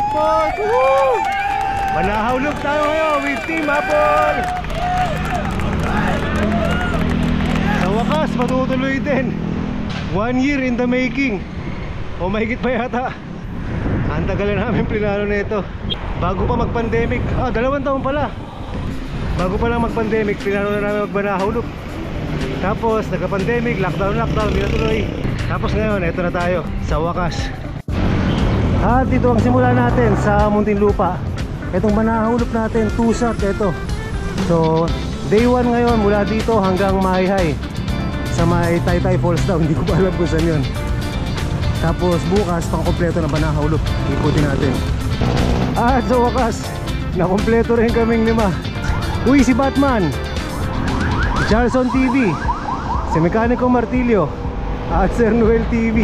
jackpot! Woo! Manahulog tayo ngayon with Team Apple. Sa wakas, matutuloy din. 1 year in the making. O mahigit pa yata. Ang tagal na namin plinano na ito. Bago pa mag-pandemic. 2 taon pala. Bago pa lang mag-pandemic, plinano na namin magmanahulog. Tapos nagka-pandemic, lockdown, hindi natuloy. Tapos ngayon, ito na tayo, sa wakas. At ito ang simula natin sa Muntinlupa. Itong manahulog natin, 2 shot ito. So, day 1 ngayon mula dito hanggang Mahihai. Sa may Taytay Falls daw, hindi ko pa alam kung saan yun. Tapos bukas, pang-kompleto na manahulog. Ikutin natin. At sa wakas, nakompleto rin kaming 5. Uy, si Batman, si Charleston TV, si Mekaniko Martilyo, at Sir Noel TV.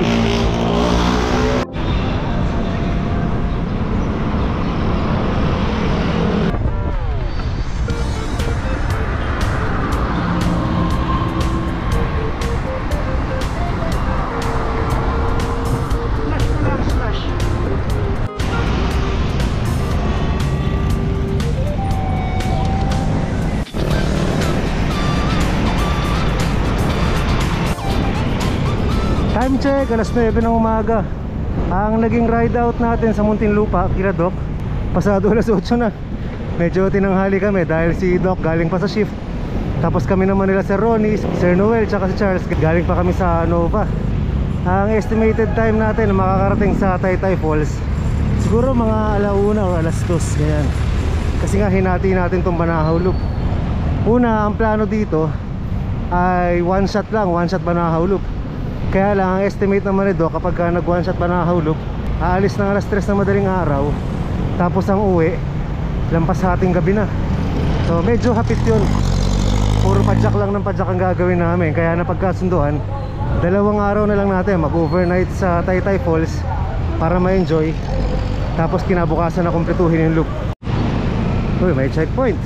Time check, alas 9 ng umaga. Ang naging ride out natin sa Muntinlupa, kila Doc, pasado alas 8 na. Medyo tinanghali kami dahil si Doc galing pa sa shift. Tapos kami naman nila Sir Ronnie, Sir Noel, tsaka si Charles, galing pa kami sa Nova. Ang estimated time natin na makakarating sa Taytay Falls, siguro mga alauna o alas 2, ganyan. Kasi nga hinati natin itong manahulog. Una, ang plano dito ay 1 shot lang, 1 shot manahulog. Kaya lang, ang estimate naman nito, kapag nag 1 shot manahulog, aalis ng alas 3 ng madaling araw. Tapos ang uwi, lampas sa ating gabi na. So medyo hapit yun. Puro padjak lang ng padjak ang gagawin namin. Kaya napagkasunduan, 2 araw na lang natin mag-overnight sa Taytay Falls para ma-enjoy. Tapos kinabukasan na kumpletuhin yung loop. Uy, may checkpoint.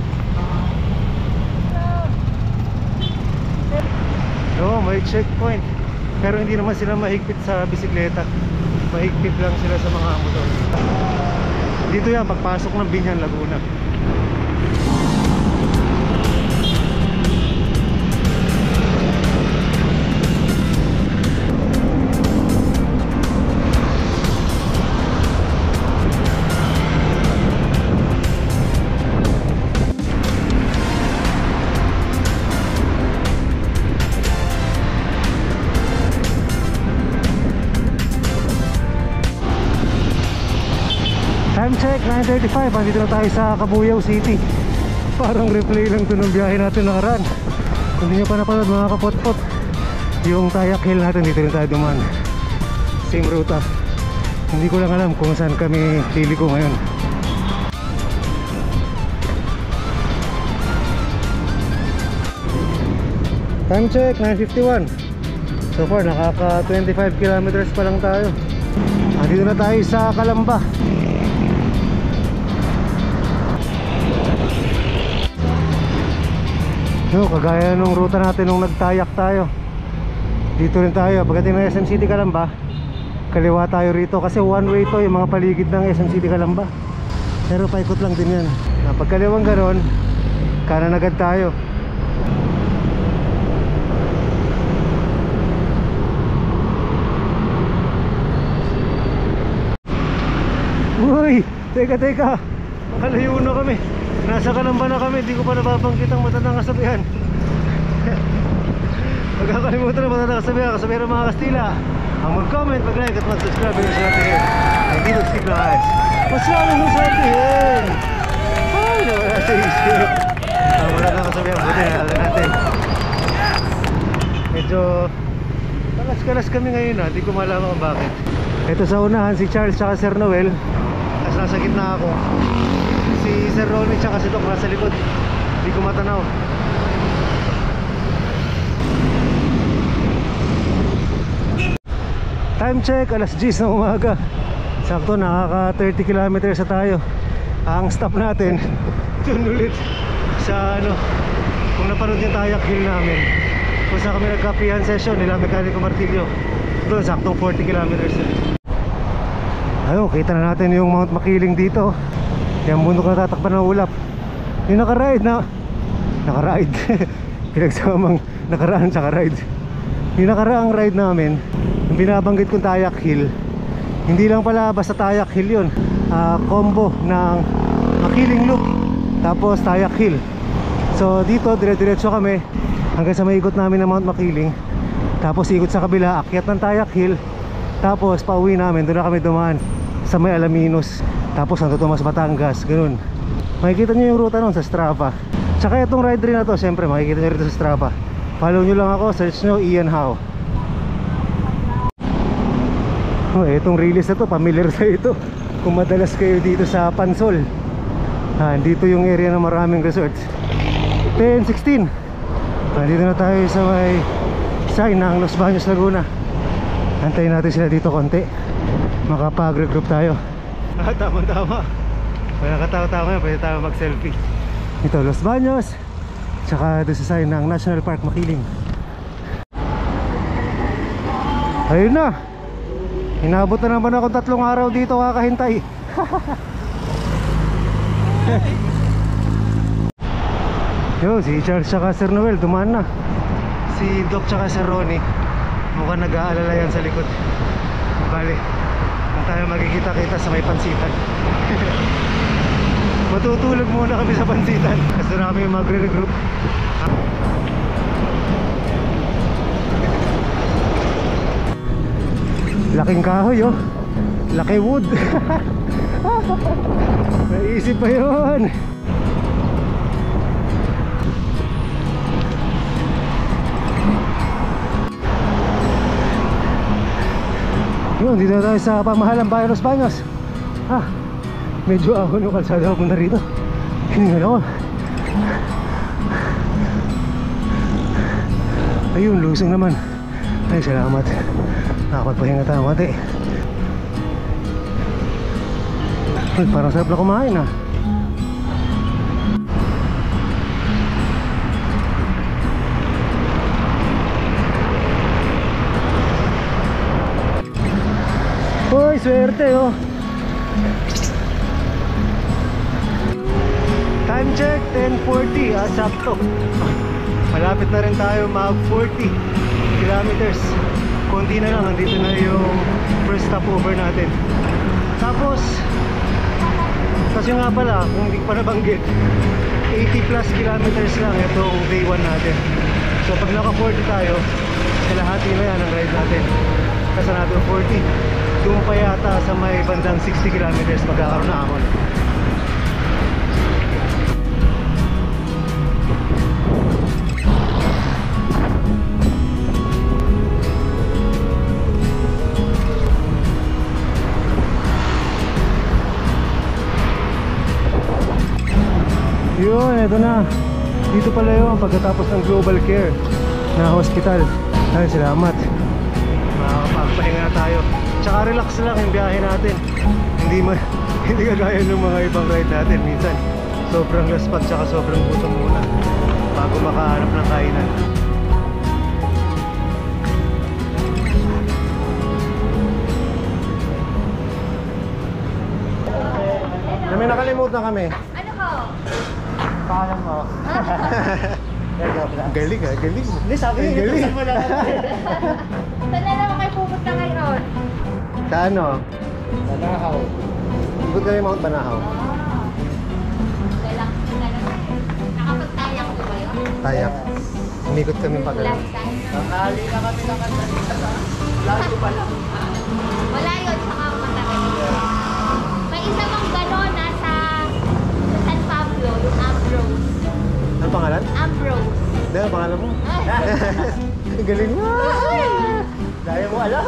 Oo, may checkpoint. Pero hindi naman sila mahigpit sa bisikleta. Mahigpit lang sila sa mga motor. Dito yan, pagpasok ng Binyan, Laguna. Time check, 9:35. Andito na tayo sa Cabuyao City. Parang replay lang ito ng biyahe natin nakaraan. Kung hindi nyo pa napanood mga kapot-pot, yung Tayak Hill natin, dito rin tayo duman. Same ruta. Hindi ko lang alam kung saan kami liliko ngayon. Time check, 9:51. So far, nakaka 25 kilometers pa lang tayo. Andito na tayo sa Calamba. No, kagaya nung ruta natin nung nagtayak tayo. Dito rin tayo, pagdating ng SM City Calamba, kaliwa tayo rito kasi one way to yung mga paligid ng SM City Calamba. Pero paikot lang din yan. Pag kaliwang ganon, kanan agad tayo. Uy, teka, makalayo na kami. Nasa Calamba na kami, di ko pa nababanggit ang matandang kasabihan. Magkakalimutan ang matandang kasabihan ng mga Kastila. Ang mag-comment, mag-like at mag-subscribe yung sabihin. Hindi nag-subscribe. Mas lalo nung sabihin. Ay, nawala sa isip. Ang matandang kasabihan, buti na alam natin. Medyo kalas-kalas kami ngayon, di ko malaman kung bakit. Ito sa unahan, si Charles at Sir Noel. Tapos nasa gitna ako. Si Sir Ronnie tsaka si Doc nasa likod. Hindi ko matanaw. Time check, alas 10 ng umaga. Sakto, nakaka 30 kilometers na tayo. Ang stop natin dun ulit sa kung napanood yung Tayak Hill namin, kung saan kami nagkapihan session nila Mekaniko Martilyo. Doon, saktong 40 kilometers na. Ayun, kita na natin yung Mount Makiling dito. Yung bundok na tatakpan ng ulap. Yung nakaride pinagsamang nakaraan tsaka ride. Yung nakaraang ride namin, yung binabanggit kong Tayak Hill, hindi lang pala basta Tayak Hill yun. Combo ng Makiling Loop tapos Tayak Hill. So dito dire-diretso kami hanggang sa may ikot namin ng Mount Makiling. Tapos ikot sa kabila, akyat ng Tayak Hill. Tapos pauwi namin, doon na kami dumaan sa may Alaminos. Tapos Santo Tomas, Batangas, ganun. Makikita nyo yung ruta nun sa Strava. Tsaka itong ride rin na to, syempre makikita nyo rito sa Strava. Follow nyo lang ako, search nyo Ian Howe. Itong release na to, familiar sa ito. Kung madalas kayo dito sa Pansol, dito yung area na maraming resorts. 10-16. Dito na tayo sa may sign ng Los Baños, Laguna. Antayin natin sila dito konti, makapag-regroup tayo. Tama-tama. Pag nakatawa-tawa yan, pwede tayo mag-selfie. Ito, Los Baños, tsaka doon sa sign ng National Park Makiling. Ayun na, inabot na naman ako 3 araw dito kakahintay. Yo, si Charles tsaka Sir Noel dumaan na. Si Doc tsaka Sir Ronnie mukhang nag-aalala yan sa likod. Bale, kung tayo magkikita-kita sa may pansitan. Matutulog muna kami sa pansitan kasi na kami magre-regroup. Laking kahoy oh, laki wood. Naisip pa yun. Yun, dito na tayo sa pamahalang bayan Los Baños. Medyo ahon yung kalsada ko na rito. Hiningal ako. Ayun, lusong naman. Ay, salamat. Nakapagpahinga tayo mati. Ay, parang sarap na kumain ah. Uy, swerte oh. Time check, 10:40, sakto. Malapit na rin tayo mag 40 kilometers. Konti na lang, nandito na yung first stopover natin. Tapos kasi nga pala, kung hindi pa nabanggit, 80 plus kilometers lang itong day 1 natin. So pag naka 40 tayo, kalahati na yan ang ride natin. Kasi natin 40, doon pa yata sa may bandang 60 kilometers magkakaroon na ako. Yun, eto na. Dito pala yun pagkatapos ng Global Care na hospital. Ay, salamat. Makakapagpahinga na tayo. Tsaka relax lang yung biyahe natin. Hindi kagaya ng mga ibang ride natin. Minsan sobrang laspat tsaka sobrang gutom muna bago makahanap ng kainan. May nakalimutan kami. Ano ko? Pangalan mo? Galing ha, galing. Hindi, sabi niyo, inutusan mo lang. Saan na naman kayo pupunta ngayon? Sa ano? Banahaw. Ikot kami Mount Banahaw. Nakapagtayang po ba yun? Tayak. Umikot kami pag Last time. Tanghali na kami nakasalitan sa lago pa lang. Wala yun, saka matagal. May isa pang gano'n nasa San Pablo, yung Ambrose. Ano pangalan? Ambrose. Hindi, ano pangalan mo? Galing mo! Dahil mo alam.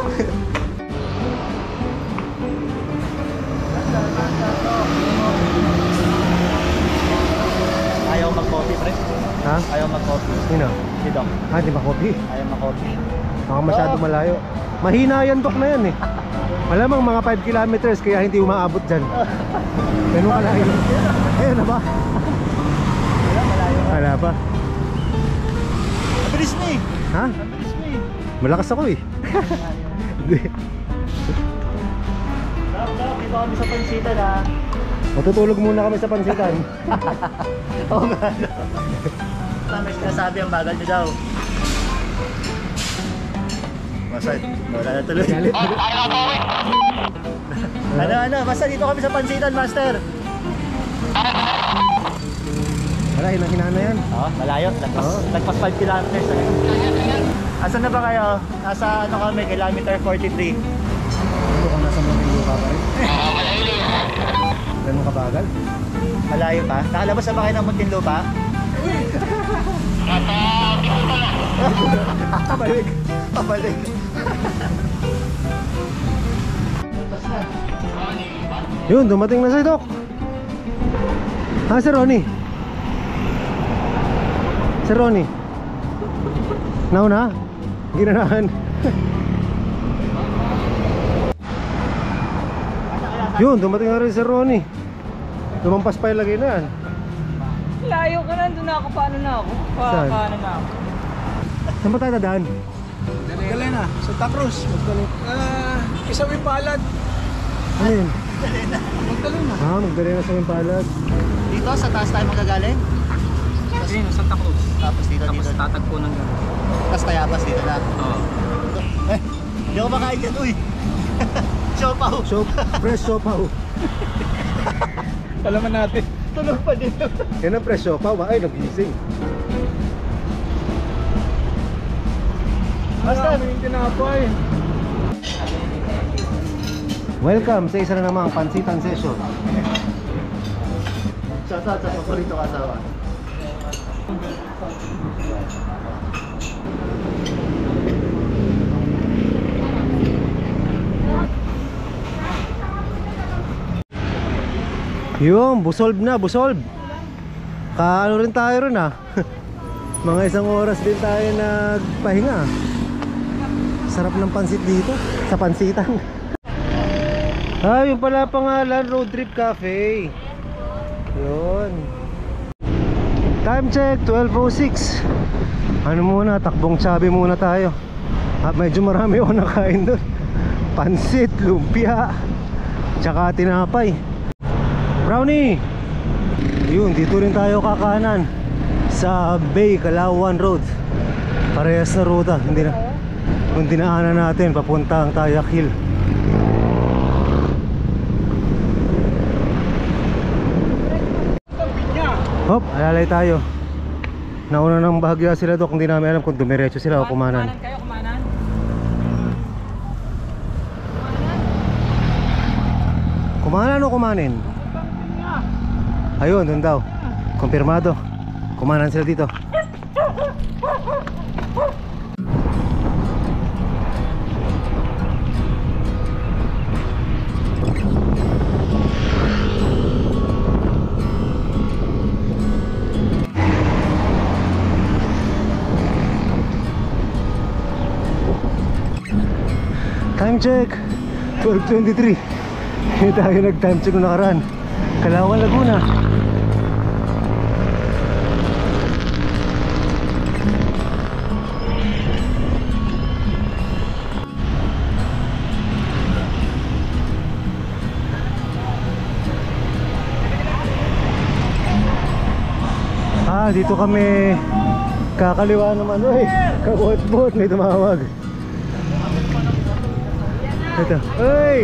Ayaw mag-coffee, pre. Ha? Ayaw mag-coffee. Sino? Si Doc. Di ba kopi? Ayaw mag-coffee. Baka masyado malayo. Mahina yan Dok na yan eh. Malamang mga 5 kilometers kaya hindi umaabot dyan. Ganun kalayo. Ayun na ba? Wala, malayo. Wala pa. Abilis mo eh. Ha? Abilis mo eh. Malakas ako eh. Hindi. Stop, stop. dito kami sa pansitan ha. Matutulog muna kami sa pansitan. Oo nga. May sinasabi ang bagal nyo daw. Masad, wala na tuloy. Galit. Ano, basta dito kami sa pansitan, Master. Wala, hinahina yan. Oo, malayo. Lagpas 5 kilometers na yun. Asan na ba kayo? Nasa ano kami, kilometer 43. Ano kung nasa Muntinlupa pa rin? Ganun kabagal? Malayo pa? Nakalabas na ba kayo ng Muntinlupa? Pabalik. Pabalik. Yun, dumating na si Doc. Si Ronnie. Si Ronnie. Nauna? Ginanahan. Yun, dumating na rin si Ronnie. Lumampas pa yung lagay na yan. Layo ka na, doon na ako, paano na ako? Saan? Paano na ako? Saan ba tayo dadaan? Magdalena, Santa Cruz. Isawing palad. Ano yun? Magdalena. Magdalena sa yung palad. Dito, sa taas tayo magagaling? Kasi Santa Cruz. Tapos dito, Tapos dito. tatagpo ng gano'n. Tapos Tayabas dito na. Oo. Eh, hindi ako makain yan, uy. Siopaw. Fresh siopaw. Alaman natin. Tulog pa dito. Yan ang fresh siopaw. Ay, nagising. Basta, Maraming tinapay. Welcome sa isa na namang pansitan session. shoutout sa paborito kasawa. Yung, busolve na, busolve. Kaano rin tayo rin Mga isang oras din tayo nagpahinga. Sarap ng pansit dito, sa pansitan. Yung pala pangalan, Road Trip Cafe. Yun. Time check, 12:06. Ano muna, takbong chubby muna tayo. Medyo marami ako nakain doon. Pansit, lumpia, tsaka tinapay. Brownie! Yun, dito rin tayo kakanan sa Bay Calauan Road. Parehas na ruta. Hindi na kung dinaanan natin papuntang Tayak Hill. Hop, alalay tayo. Nauna ng bahagya sila Dok. Hindi namin alam kung dumiretso sila o kumanan. Kumanan kayo, kumanan. Kumanan o kumanin? Ayun, dun daw. Kumpirmado. Kumanan sila dito. Time check 12:23. Hindi tayo nag-time check nung nakaraan. Calauan, Laguna. Dito kami kakaliwa naman. Uy, kabot-bot, may tumawag. Ito. Uy!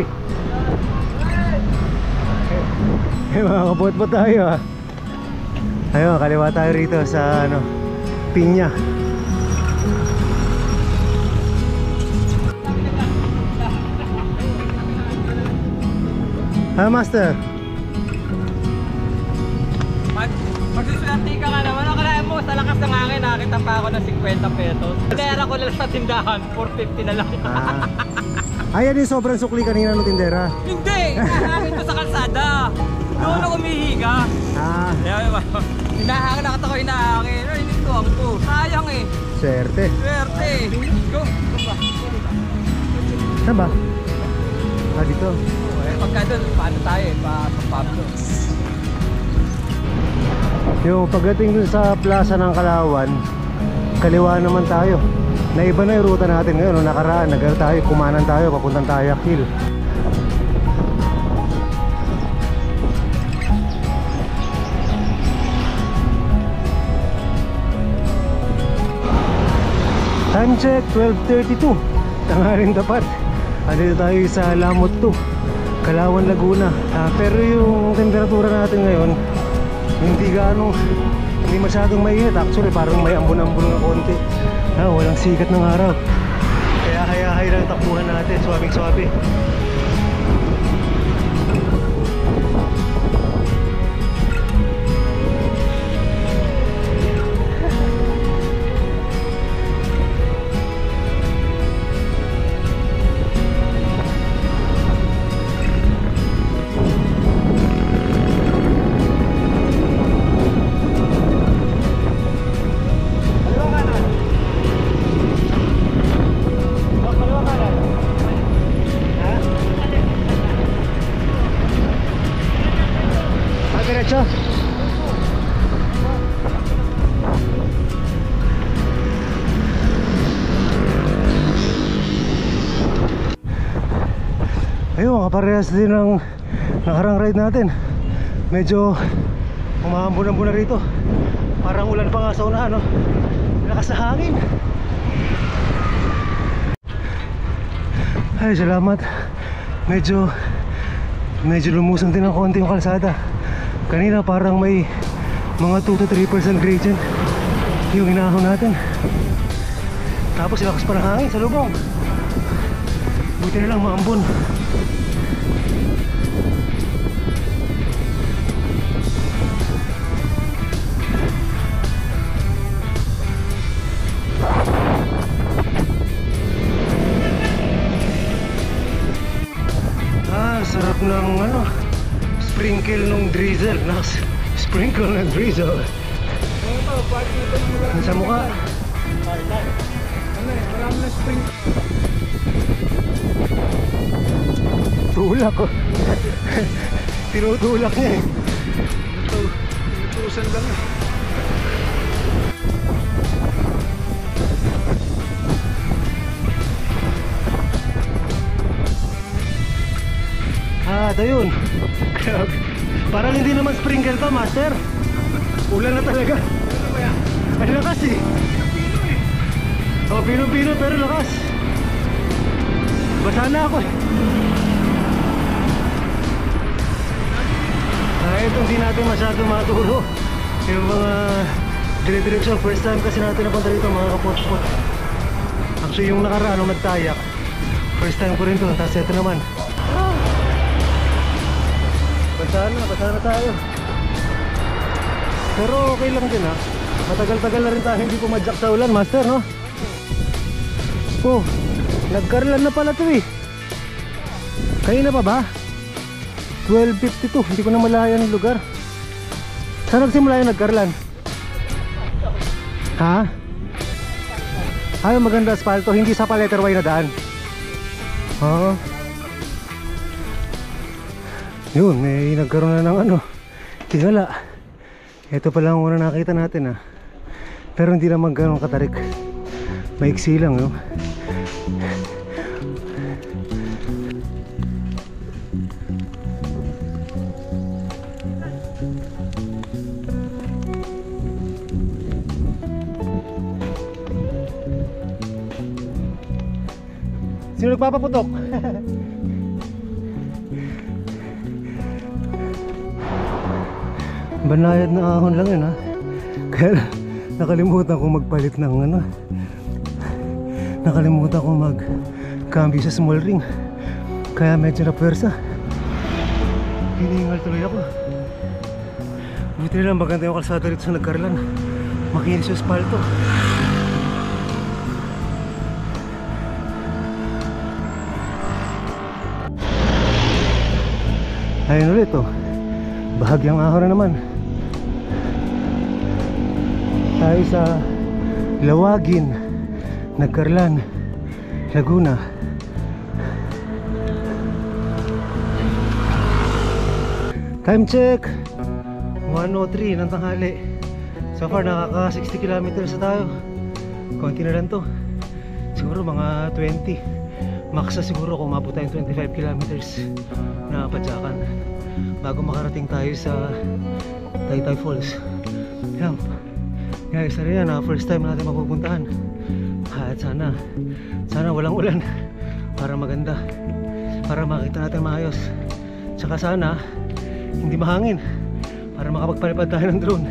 Mga kabot-bot tayo Ayun, kaliwa tayo rito sa Pinya. Master. Magsusulati ka naman. Akalain mo, sa lakas ng hangin, nakakita pa ako ng 50 pesos. Pinera ko lang sa tindahan, 450 na lang. Ayan yung sobrang sukli kanina ng tindera. Hindi! Hangin ko sa kalsada. Doon ako umihiga. Hinahangin, nakata ko hinahangin. Ay, dito ako to. Sayang eh. Swerte. Swerte. Go. Saan ba? Dito. Pagka doon, paano tayo eh? Pablo. Yung pagdating dun sa plaza ng Calauan, kaliwa naman tayo. Naiba na yung ruta natin ngayon. Nung nakaraan, tayo, kumanan tayo, papuntang Tayak Hill. Time check, 12:32. Tanghaling tapat. Andito tayo sa Lamot 2, Kalawan, Laguna. Pero yung temperatura natin ngayon, hindi masyadong mainit. Actually, parang may ambon-ambon na konti. Walang sikat ng araw. Kaya hayahay lang takbuhan natin, swabing-swabe. Diretso. Ayun, kaparehas din ng nakarang ride natin. Medyo umahambon-ambon na rito. Parang ulan pa nga sa unahan, no? Lakas na hangin. Ay, salamat. Medyo lumusong din ng konti yung kalsada. Kanina parang may mga 2 to 3% gradient yung inahon natin. Tapos lakas pa ng hangin sa lubong. Buti na lang maambon. Sarap ng sprinkle ng drizzle. Sprinkle ng drizzle sa mukha. Marami na spring. Tulak ko. Tinutulak niya eh. Tutusan lang eh. Ayun. Parang hindi naman sprinkle to, master. Ulan na talaga. Ang lakas eh. Pino-pino pero lakas. Basa na ako eh. Ito hindi natin masyado maturo. Yung mga dire-direksyon. First time kasi natin napunta rito, mga kapot-pot. Actually yung nakaraan nung nagtayak, first time ko rin to. Tapos ito naman, basa na tayo. Pero okay lang din ha. Matagal-tagal na rin tayo hindi pumadyak sa ulan, master, no? Oh, nagkarlan na pala to eh. Kanina pa ba? 12:52, hindi ko na malayan yung lugar. Saan nagsimula yung nagkarlan? Ha? Ay, maganda asfalto, hindi sa letter Y na daan. Oo. Yun, may nagkaroon na ng tingala. Ito pala ang una nakita natin ha. Pero hindi naman gano'ng katarik. Maiksi lang no. Sino nagpapaputok? Banayad na ahon lang yun ha. Kaya nakalimutan ko magpalit ng nakalimutan ko magcambio sa small ring. Kaya medyo napwersa. Hiningal tuloy ako. Buti na lang maganda yung kalsada rito sa nagkarlan. Makinis yung asfalto. Ayun ulit oh. Bahagyang ahon na naman. Tayo sa Lawagin, Nagkarlan, Laguna. Time check 1:03 ng tanghali. So far nakaka 60 kilometers na tayo. Konti na lang to. Siguro mga 20. Max na siguro kung mabot tayong 25 kilometers na padyakan bago makarating tayo sa Taytay Falls. Yan guys, ano yan, first time natin mapupuntahan. At sana walang ulan para maganda, para makita natin maayos. Tsaka sana hindi mahangin para makapagpalipad tayo ng drone.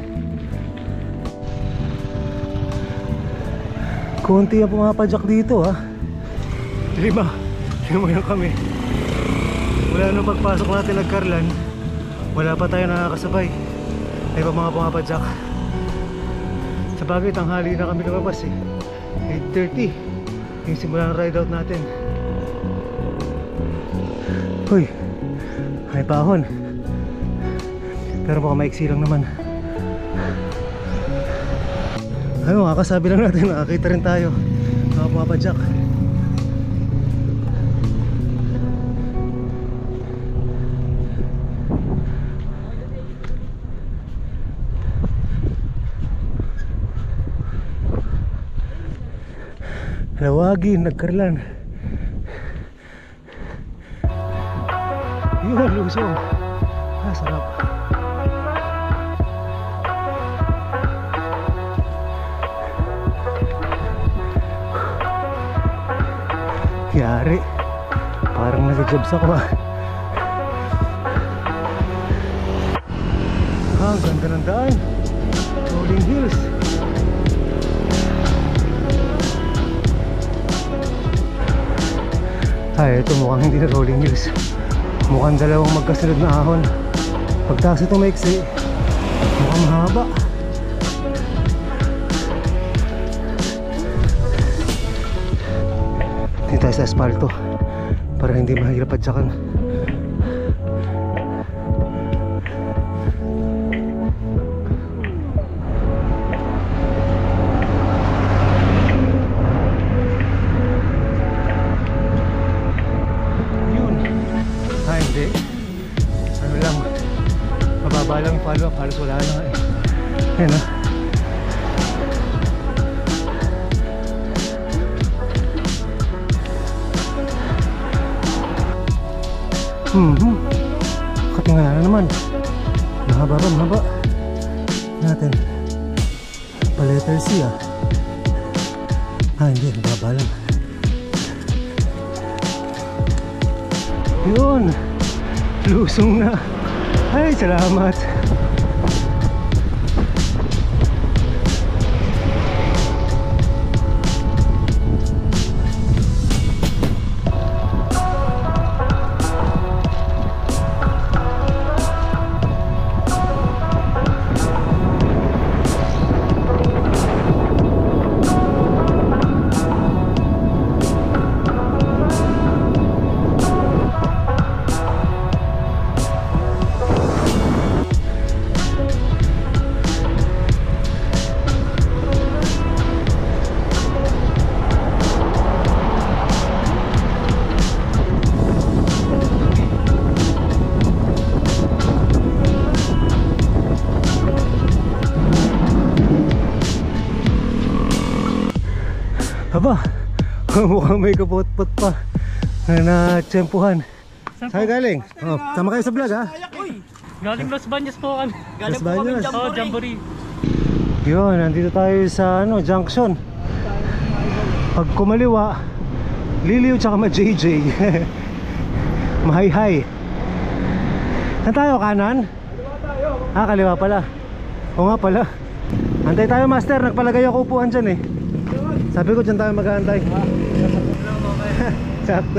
Konti ang pumapadyak dito ha. 5 yung kami. Wala nung pagpasok natin nagkarlan, wala pa tayo nakakasabay. May pa mga pumapadyak. Sa bagay, tanghali na kami lumabas eh. 8:30 yung simula ng ride out natin. Uy, may pahon. Pero baka maiksi lang naman. Ano, kakasabi lang natin, nakakita rin tayo mga pumapadyak. Lawagin, nagkarlan. Yun, lusong. Sarap. Yari, parang nasa-jobs ako ah. Ang ganda ng daan. Rolling hills. Ay, ito mukhang hindi na rolling hills. Mukhang dalawang magkasunod na ahon. Pagtaas ito maiksi, mukhang mahaba. Tingin tayo sa asfalto para hindi mahirap padyakan. Hindi. Ano lang, mababa lang yung follow up, halos wala na nga eh. Ayan o. Katingala na naman. Mahaba ba? Mahaba natin. Pa-letter C ah. Hindi, mababa lang. Yun, lusong na. Ay, salamat. Aba, mukhang may kapot-pot pa na tsempuhan. Saan galing? Oh, sama kayo sa vlog ha? Galing Los Baños po kami. Los Baños? Oo, Jamboree. Yun, nandito tayo sa junction. Pag kumaliwa, Liliw tsaka ma-JJ. Mahay-hay. Saan tayo? Kanan? Kaliwa pala. Oo nga pala. Antay tayo master, nagpalagay ako upuan dyan eh. Sabi ko dyan tayo mag-aantay. Sakto.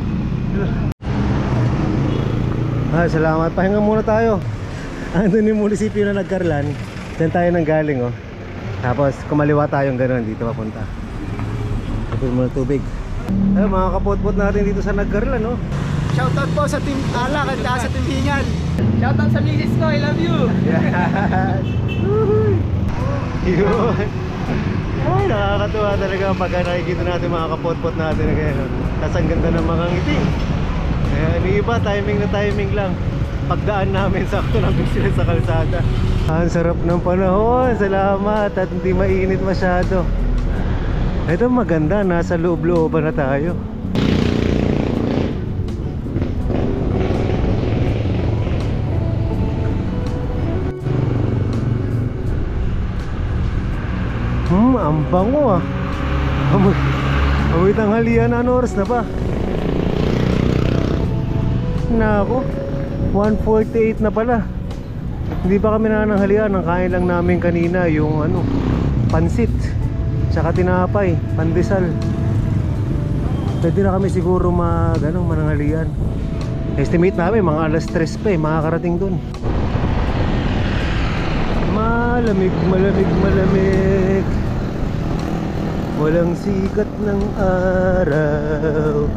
Salamat. Pahinga muna tayo. Andun yung munisipyo na nagkarlan. Dyan tayo nang galing oh. Tapos kumaliwa tayong gano'n dito papunta. Tapos muna tubig. Ay, mga kapot-pot natin dito sa nagkarlan oh. Shoutout po sa Team Alak at sa Team Hingan. Shoutout sa misis ko, I love you. Yun. Ay, nakakatuwa talaga pagka nakikita natin mga kapot-pot natin na gano'n. Tapos ang ganda ng mga ngiti. Ayan, iba, timing na timing lang. Pagdaan namin, sakto lang sila sa kalsada. Ang sarap ng panahon, salamat. At hindi mainit masyado. Ito maganda, nasa loob-looban na tayo. Ang bango ah. Amoy tanghalian, ano oras na ba? Nako, 1:48 na pala. Hindi pa kami nananghalian. Ang kain lang namin kanina yung ano, pansit tsaka tinapay, pandesal. Pwede na kami siguro mananghalian. Estimate namin mga alas 3 pa makakarating dun. Malamig, malamig, malamig. Walang sikat ng araw.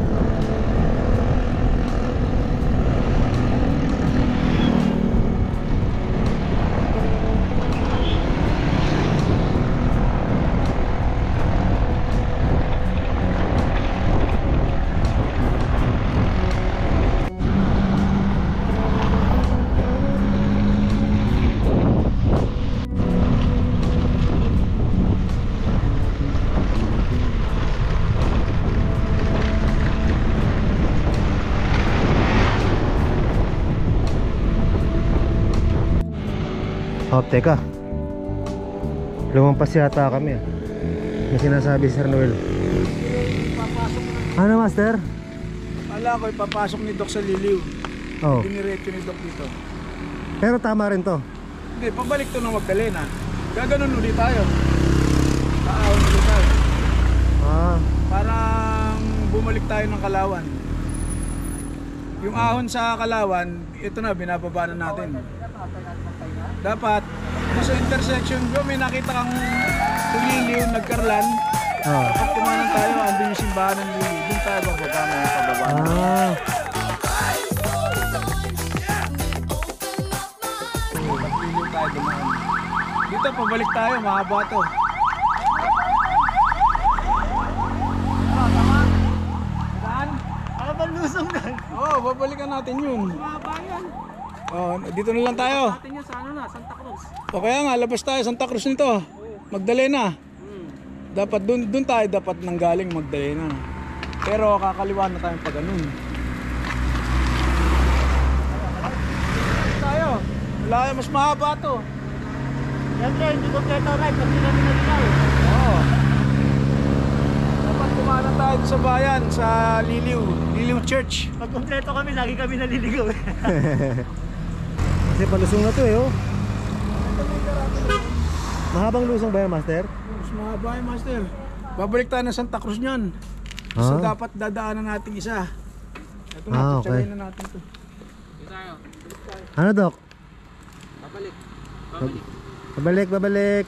Oh, teka. Lumampas yata kami. May sinasabi si Sir Noel. Ano, Master? Kala ko ipapasok ni Doc sa Liliw. Oh. Diniretso ni Doc dito. Pero tama rin to. Hindi, pabalik to ng Magdalena. Gaganon ulit tayo. Kaahon ulit tayo. Ah, Parang bumalik tayo ng Kalawan. Yung ahon sa Kalawan, ito na, binababa na natin. Dapat, sa intersection ko, may nakita kang Liliw, nagkarlan. oh. Kapag kumanan tayo, andun yung simbahan ng Liliw. Doon tayo bababa na yung pababa. Ah. Liliw tayo dumaan. Dito, pabalik tayo, mahaba to. Lusong na. Oo, babalikan natin yun. Mahaba yan. Oh, dito na lang tayo. Atin yun sa ano na, Santa Cruz. O kaya nga, labas tayo Santa Cruz nito. Magdalena. Dapat dun tayo dapat nanggaling Magdalena. Pero kakaliwa na tayong pag ganun. Tayo. Wala, mas mahaba to. Siyempre, hindi kompleto ride pag hindi namin nagkal. Oo. Dapat kumanan tayo sa bayan, sa Liliw. Liliw Church. Pag kompleto kami, lagi kami naliligaw. Kasi palusong na to eh, oh. Mahabang lusong ba yan, Master? Mas mahaba yung master. Babalik tayo ng Santa Cruz niyan. So Ah. dapat dadaanan natin isa. Ito na, Ah, tutsayin okay. na natin to. Ano, Doc? Babalik. Babalik.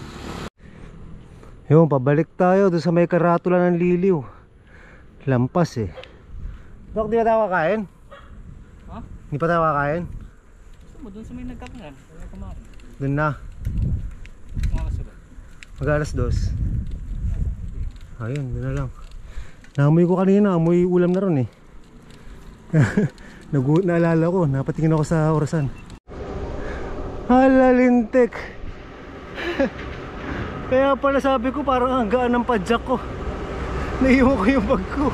Yun, pabalik tayo doon sa may karatula ng Liliw. Lampas eh. Doc, di pa tayo kakain? Ha? Di pa tayo kakain? Gusto mo, doon sa may nagkakangan. Kaya kumain. Doon na. Mga kasunod. Mag-alas 2. Ayun, doon na lang. Naamoy ko kanina, amoy ulam na ron eh. Naalala ko, napatingin ako sa orasan. Halalintik. Kaya pala sabi ko parang ang gaan ng padjak ko. Naiwan ko yung bag ko.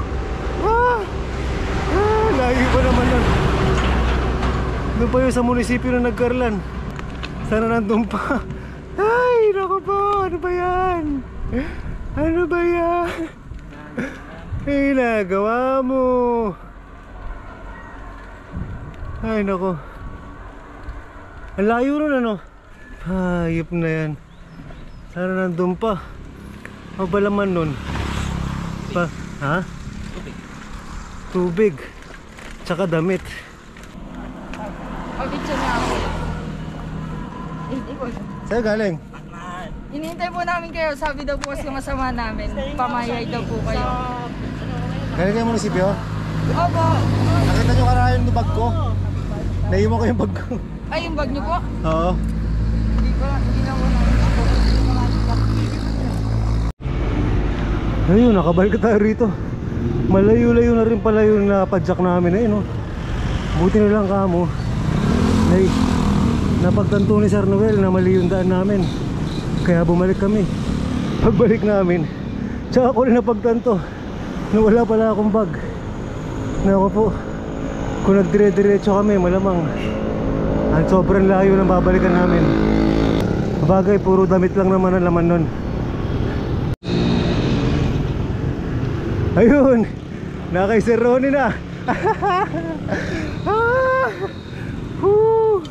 Layo pa naman nun. Doon pa yun sa munisipyo na nagkarlan. Sana nandun pa. Ay, naku po, ano ba yan? Ano ba yan? Ay, nagawa mo. Ay, naku. Ang layo nun, ano? Hayop na yan. Sana nandun pa. O ba laman nun? Pa, ha? Tubig. Tsaka damit. Pag-picture niya ako. Sa'yo galing? Hinihintay po namin kayo. Sabi daw po kasi masama namin. Pamayay daw po kayo. Galing kayo munisipyo? Opo. Nakita nyo karaan yung bag ko? Naiwan ko yung bag ko. Ay, yung bag niyo po? Oo. Hindi na po namin. Ayun, nakabalik tayo rito. Malayo-layo na rin pala yung napadjak namin eh, no? Buti na lang kamo. Napagtanto ni Sir Noel na mali yung daan namin. Kaya bumalik kami. Pagbalik namin, tsaka ko rin napagtanto na wala pala akong bag. Naku po, kung nagdire-diretso kami, malamang ang sobrang layo ng babalikan namin. Bagay, puro damit lang naman ang laman nun. Ayun, nakay Sir Ronnie na. Ah! Woo!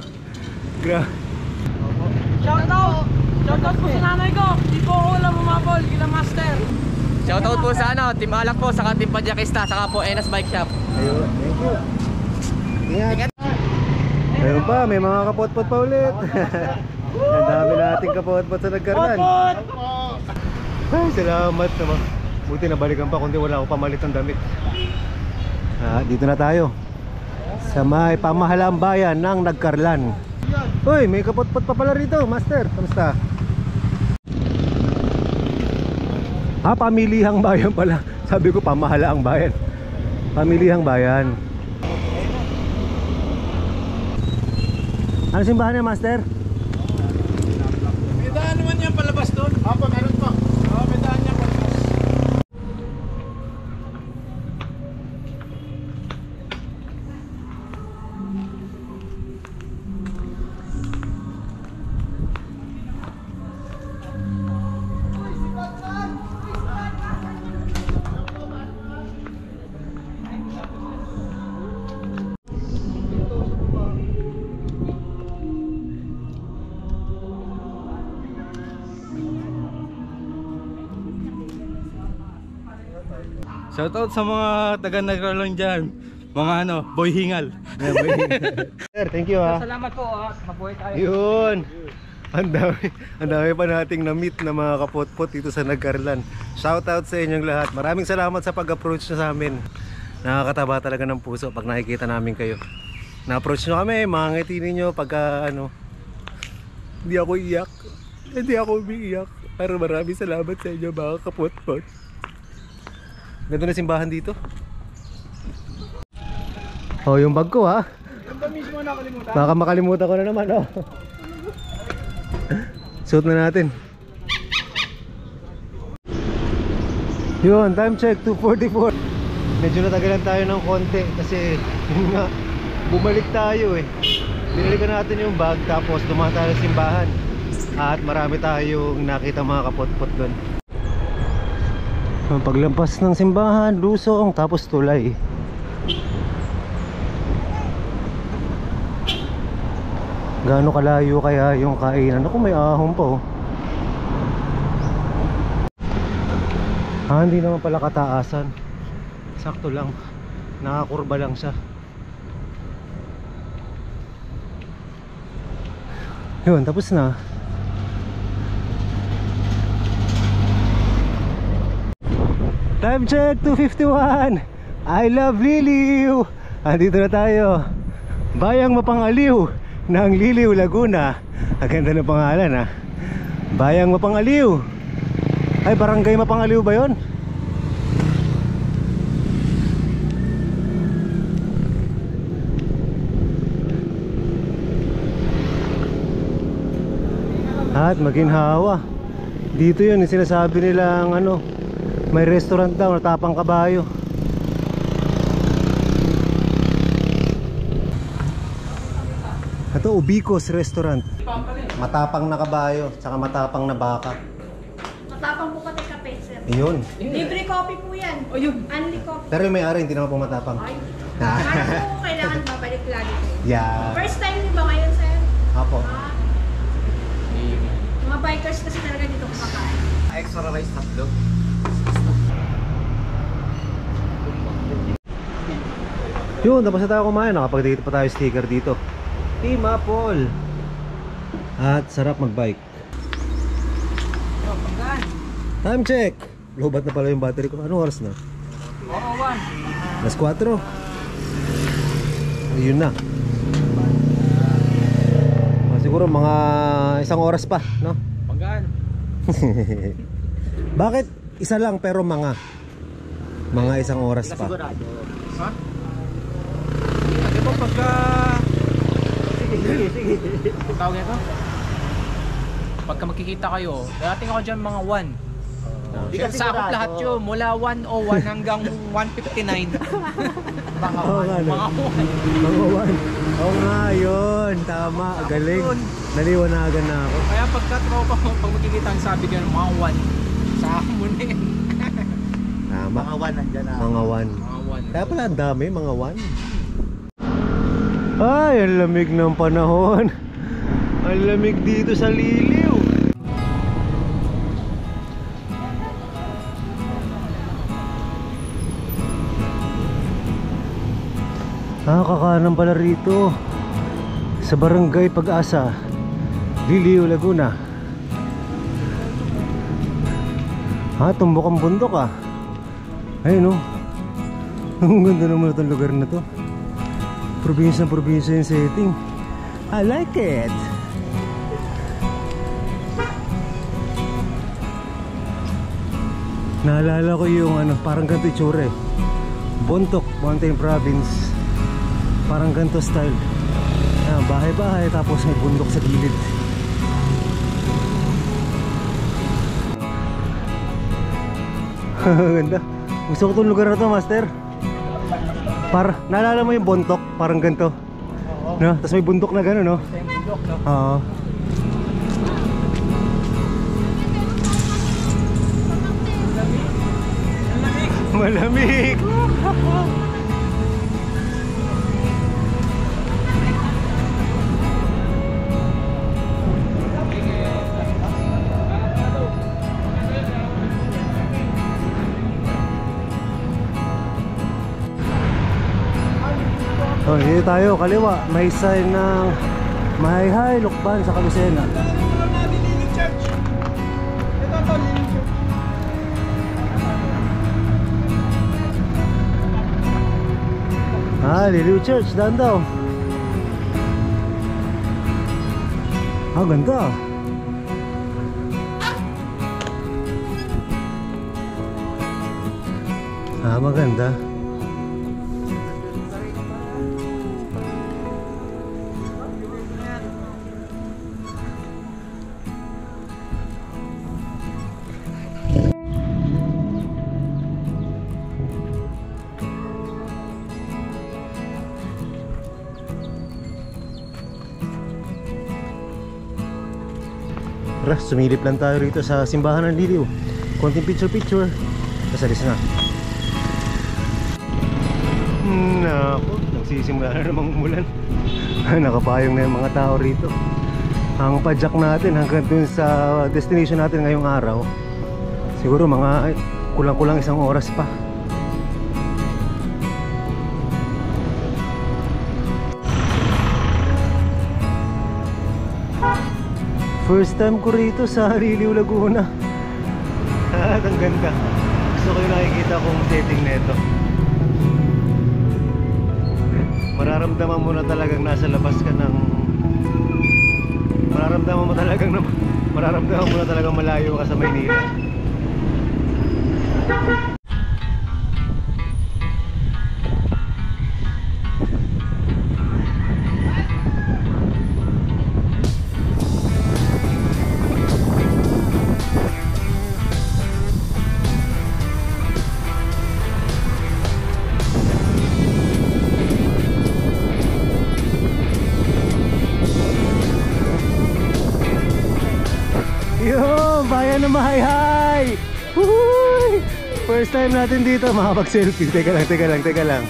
Shoutout! Shoutout po sa nanay ko! Di po ako lang umabol, kila master! Shoutout po sa Team Alak po, saka Team Padjakista, saka po Enas Bike Shop. Ayun, thank you. Ingat. Ayun pa, may mga kapot-pot pa ulit. Ang dami nating kapot-pot sa nagkarlan. Ay, salamat naman. Buti nabalikan pa, kundi wala ako pamalit ng damit. Dito na tayo sa may pamahalaang bayan ng Nagkarlan. Uy, may kapot-pot pa pala rito, master. Kamusta? Pamilihang bayan pala. Sabi ko pamahalaang bayan. Pamilihang bayan. Ano simbahan niya, master? May daan naman yan palabas doon. Opo, meron po. Oo, may daan yan palabas. Shoutout sa mga taga Nagkarlan dyan. Mga boy hingal. Sir, thank you ha. Salamat po, mabuhay tayo. Yun. Ang dami pa nating na-meet na mga kapot-pot dito sa Nagkarlan. Shoutout sa inyong lahat. Maraming salamat sa pag-approach nyo sa amin. Nakakataba talaga ng puso pag nakikita namin kayo. Na-approach nyo kami, mga ngiti ninyo pagka hindi ako iyak. Hindi ako umiiyak. Pero maraming salamat sa inyo mga kapot-pot. Ganda na simbahan dito. Oh, yung bag ko ha. Yung ba mismo nakalimutan? Baka makalimutan ko na naman oh. Suot na natin. Yun, time check 2:44. Medyo natagalan tayo ng konti kasi yun nga, bumalik tayo eh. Binalikan natin yung bag tapos dumaan tayo sa simbahan. At marami tayong nakita mga kapot-pot doon. Paglampas ng simbahan, lusong, tapos tulay. Gaano kalayo kaya yung kainan? Ako, may ahon pa oh. Hindi naman pala kataasan. Sakto lang. Nakakurba lang siya. Yun, tapos na. Time check 2:51. I love Liliw. Andito na tayo. Bayang Mapangaliw ng Liliw, Laguna. Ang ganda ng pangalan ha. Bayang Mapangaliw. Ay, barangay Mapangaliw ba yun? At maginhawa. Dito yun, yung sinasabi nilang may restaurant daw, Tapang Kabayo. Ito, Ubicos Restaurant. Matapang na kabayo, tsaka matapang na baka. Matapang po pati kape, sir. Yun. Libre coffee po yan. O yun. Only coffee. Pero yung may-ari, hindi naman po matapang. Ay. Parang po kailangan babalik lagi po. Yeah. First time niyo ba ngayon, sir? Apo. Mga bikers kasi talaga dito kumakain. Extra rice hotdog. Yun, tapos na tayo kumain. Nakapag-date pa tayo sticker dito. Team Apple. At sarap mag-bike. Time check. Lobat na pala yung battery ko. Anong oras na? 4:01. Alas 4. Ayun na. Siguro mga 1 oras pa, no? Panggaan. Bakit isa lang pero mga 1 oras pa? Ha? Di ba pagka... Sige. Tawag ito? Pagka magkikita kayo, dating ako dyan mga 1. Sakop lahat yun, mula 101 hanggang 159. Mga Oo nga, no? Mga 1. Oo nga, yun. Tama, galing. Naliwanagan na ako. Kaya pagka tropa mo, pag magkikita ang sabi ko mga 1, sa mo na yun. Tama. tama. Mga 1 nandyan na. Mga 1. Mga 1. Kaya pala ang dami, mga 1. Ay, ang lamig ng panahon. Ang lamig dito sa Liliw. Kakanan pala rito sa Barangay Pag-asa, Liliw, Laguna. Tumbok ang bundok Ayun ang ganda naman itong lugar na to. Probinsya ng probinsya yung setting. I like it. Naalala ko yung parang ganito itsura Bontoc Mountain Province. Parang ganito style. Bahay-bahay tapos may bundok sa gilid. Ganda. Gusto ko itong lugar na to, master. Naalala mo yung Bontoc? Parang ganito. No? Tapos may bundok na gano'n, no? Same bundok, no? Oo. Malamig. Dito tayo, kaliwa. May sign ng Mahayhay, Lukban sa Lucena. Liliw Church, daan daw. Ganda. Maganda. Sumilip lang tayo rito sa simbahan ng Liliw. Konting picture. Kasalis na. Naku, nagsisimula na namang umulan. Nakapayong na yung mga tao rito. Ang padjak natin hanggang dun sa destination natin ngayong araw, siguro mga kulang-kulang 1 oras pa. First time ko rito sa Liliw, Laguna. Ang ganda. Gusto ko yung nakikita kong setting nito. Mararamdaman mo na talagang nasa labas ka ng... Mararamdaman mo na talagang malayo ka sa Maynila. Bayan ng Mahayhay! Woohoo! First time natin dito makapag-selfie. Teka lang.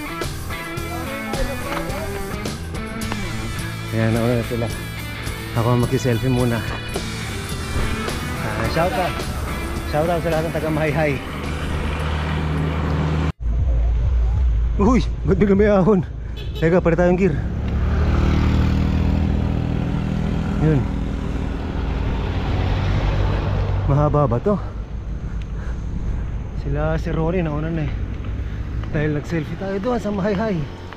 Ayan, nauna na sila. Ako mag-selfie muna. Shout out sa lahat ng taga Mahayhay. Uy! Ba't bigla may ahon? Teka, pala tayong gear. Yun. Mahaba ba to? Sila si Rory nauna na dahil nag-selfie tayo doon sa Mahayhay.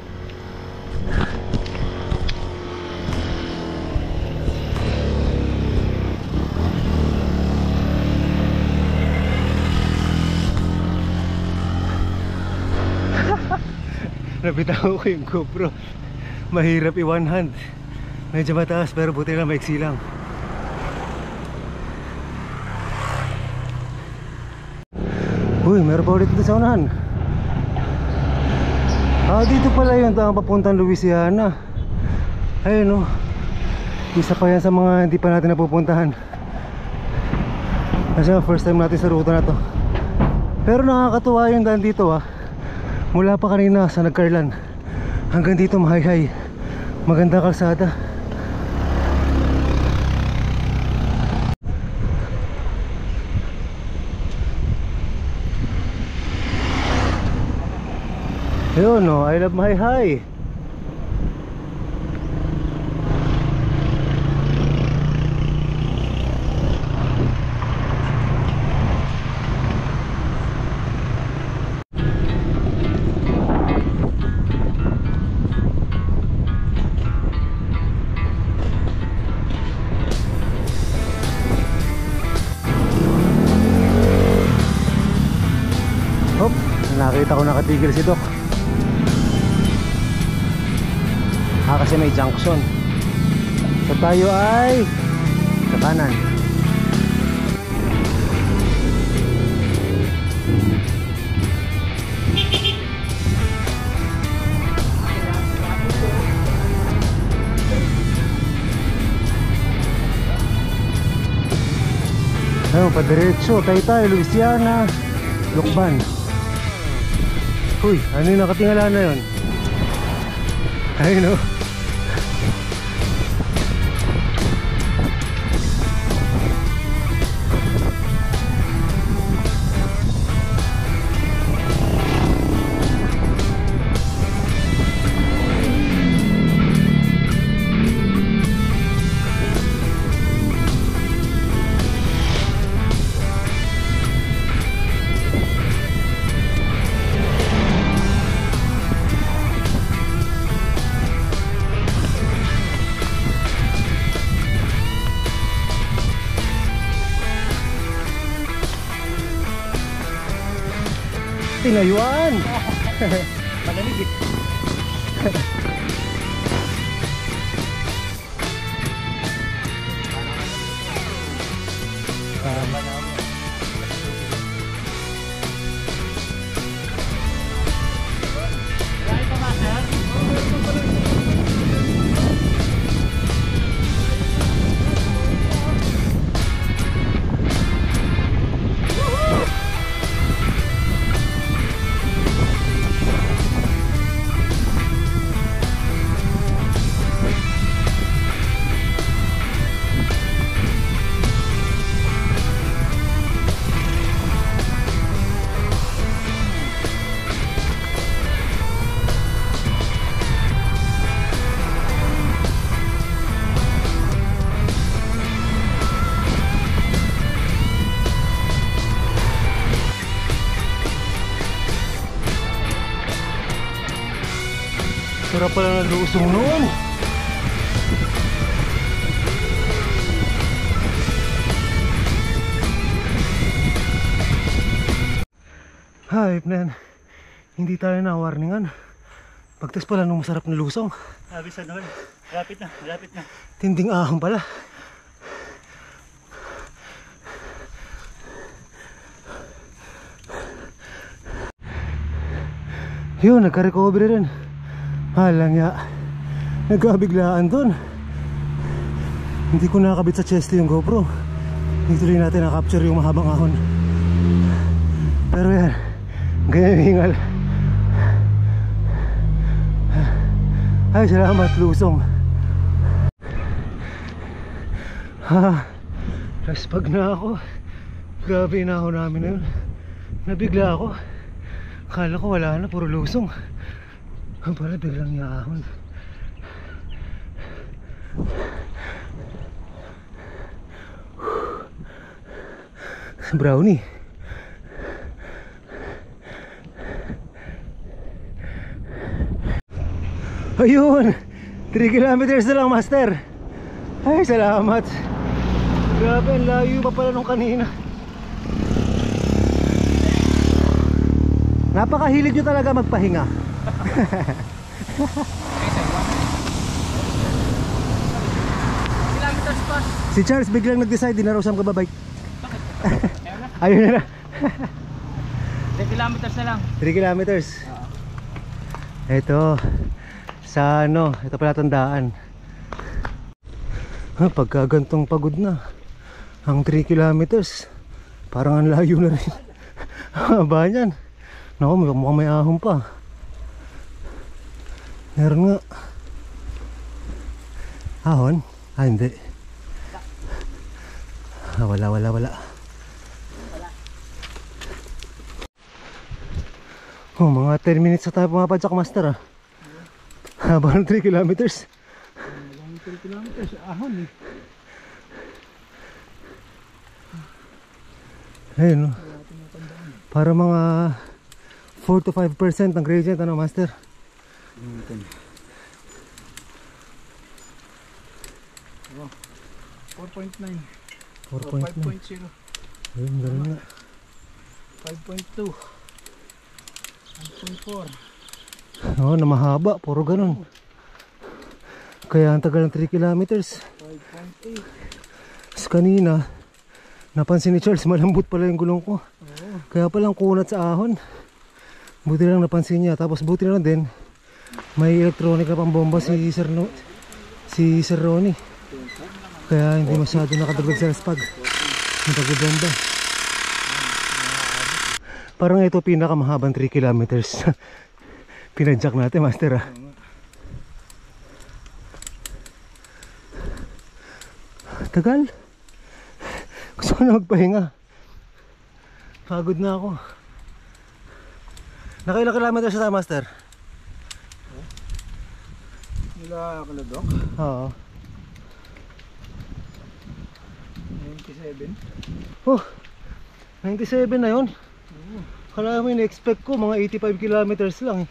Nabitaw ko yung GoPro. Mahirap i-one hand. Medyo mataas pero buti na maiksi lang. Uy, meron pa ulit dito sa unahan. Dito pala yun, papuntang Louisiana. Ayun isa pa yan sa mga hindi pa natin napupuntahan. Kasi first time natin sa ruta na to. Pero nakakatuwa yung daan dito mula pa kanina sa Nagcarlan hanggang dito mahay-hay. Maganda kalsada. Yun I love mahay-hay. Hop, nakita ko nakatigil si Doc. Kasi may junction. So tayo ay sa kanan. Ayun, padiretso, Taytay, Louisiana, Lukban. Uy, ano yung nakatingala na yun? Ayun tinayuan. Malamig eh. Sarap pala ng lusong noon. Hype man. Hindi tayo na-warningan. Pagtas pala nung masarap na lusong. Sabi sa doon. Malapit na, malapit na. Tinding ahong pala. Yun, nagka-recovery rin. Halang ya, nagkabiglaan dun. Hindi ko nakakabit sa chest yung GoPro. Hindi tuloy natin na-capture yung mahabang ahon. Pero yan, ganyan hingal. Ay, salamat lusong. Raspag na ako. Grabe na ako namin na yun. Nabigla ako. Akala ko wala na, puro lusong. Ang pala biglang yaahon. Brownie. Ayun, 3 kilometers na lang, master. Ay, salamat. Grabe, ang layo pa pala nung kanina. Napakahilig nyo talaga magpahinga. Kilometers pa. Si Charles biglang nag-decide, di na raw siyang kababike. Ayun na. 3 kilometers na lang. 3 kilometers. Ito sa ano, ito pala tandaan. Pagka gantong pagod na, ang 3 kilometers parang ang layo na rin. Haba niyan. Naku, mukhang may ahon pa. Meron nga. Ahon? Ah, hindi. Ah, wala. Oh, mga 10 minutes na tayo pumapadyak, master, ah. Haba ng 3 kilometers. 3 kilometers, ahon eh. Ayun, no? Para mga 4 to 5% ng gradient, ano, master? 4.9. 4.9. 5.0. Ayun, gano'n nga. 5.2. 1.4. Oo, na mahaba, puro ganun. Kaya ang tagal ng 3 kilometers. 5.8. Tapos kanina, napansin ni Charles, malambot pala yung gulong ko. Kaya palang kunat sa ahon. Buti lang napansin niya. Tapos buti na lang din, may electronic na pambomba si Sir Ronnie. Kaya hindi masyado nakadagdag sa spag ng pagbomba. Parang ito pinakamahabang 3 kilometers. Pinadyak natin, master, ah. Tagal. Gusto ko na magpahinga. Pagod na ako. Nakailang kilometers siya tayo, master? Nila Kaladok. Oo. 97. Oh, 97 na yun. Kala mo in-expect ko mga 85 kilometers lang, eh.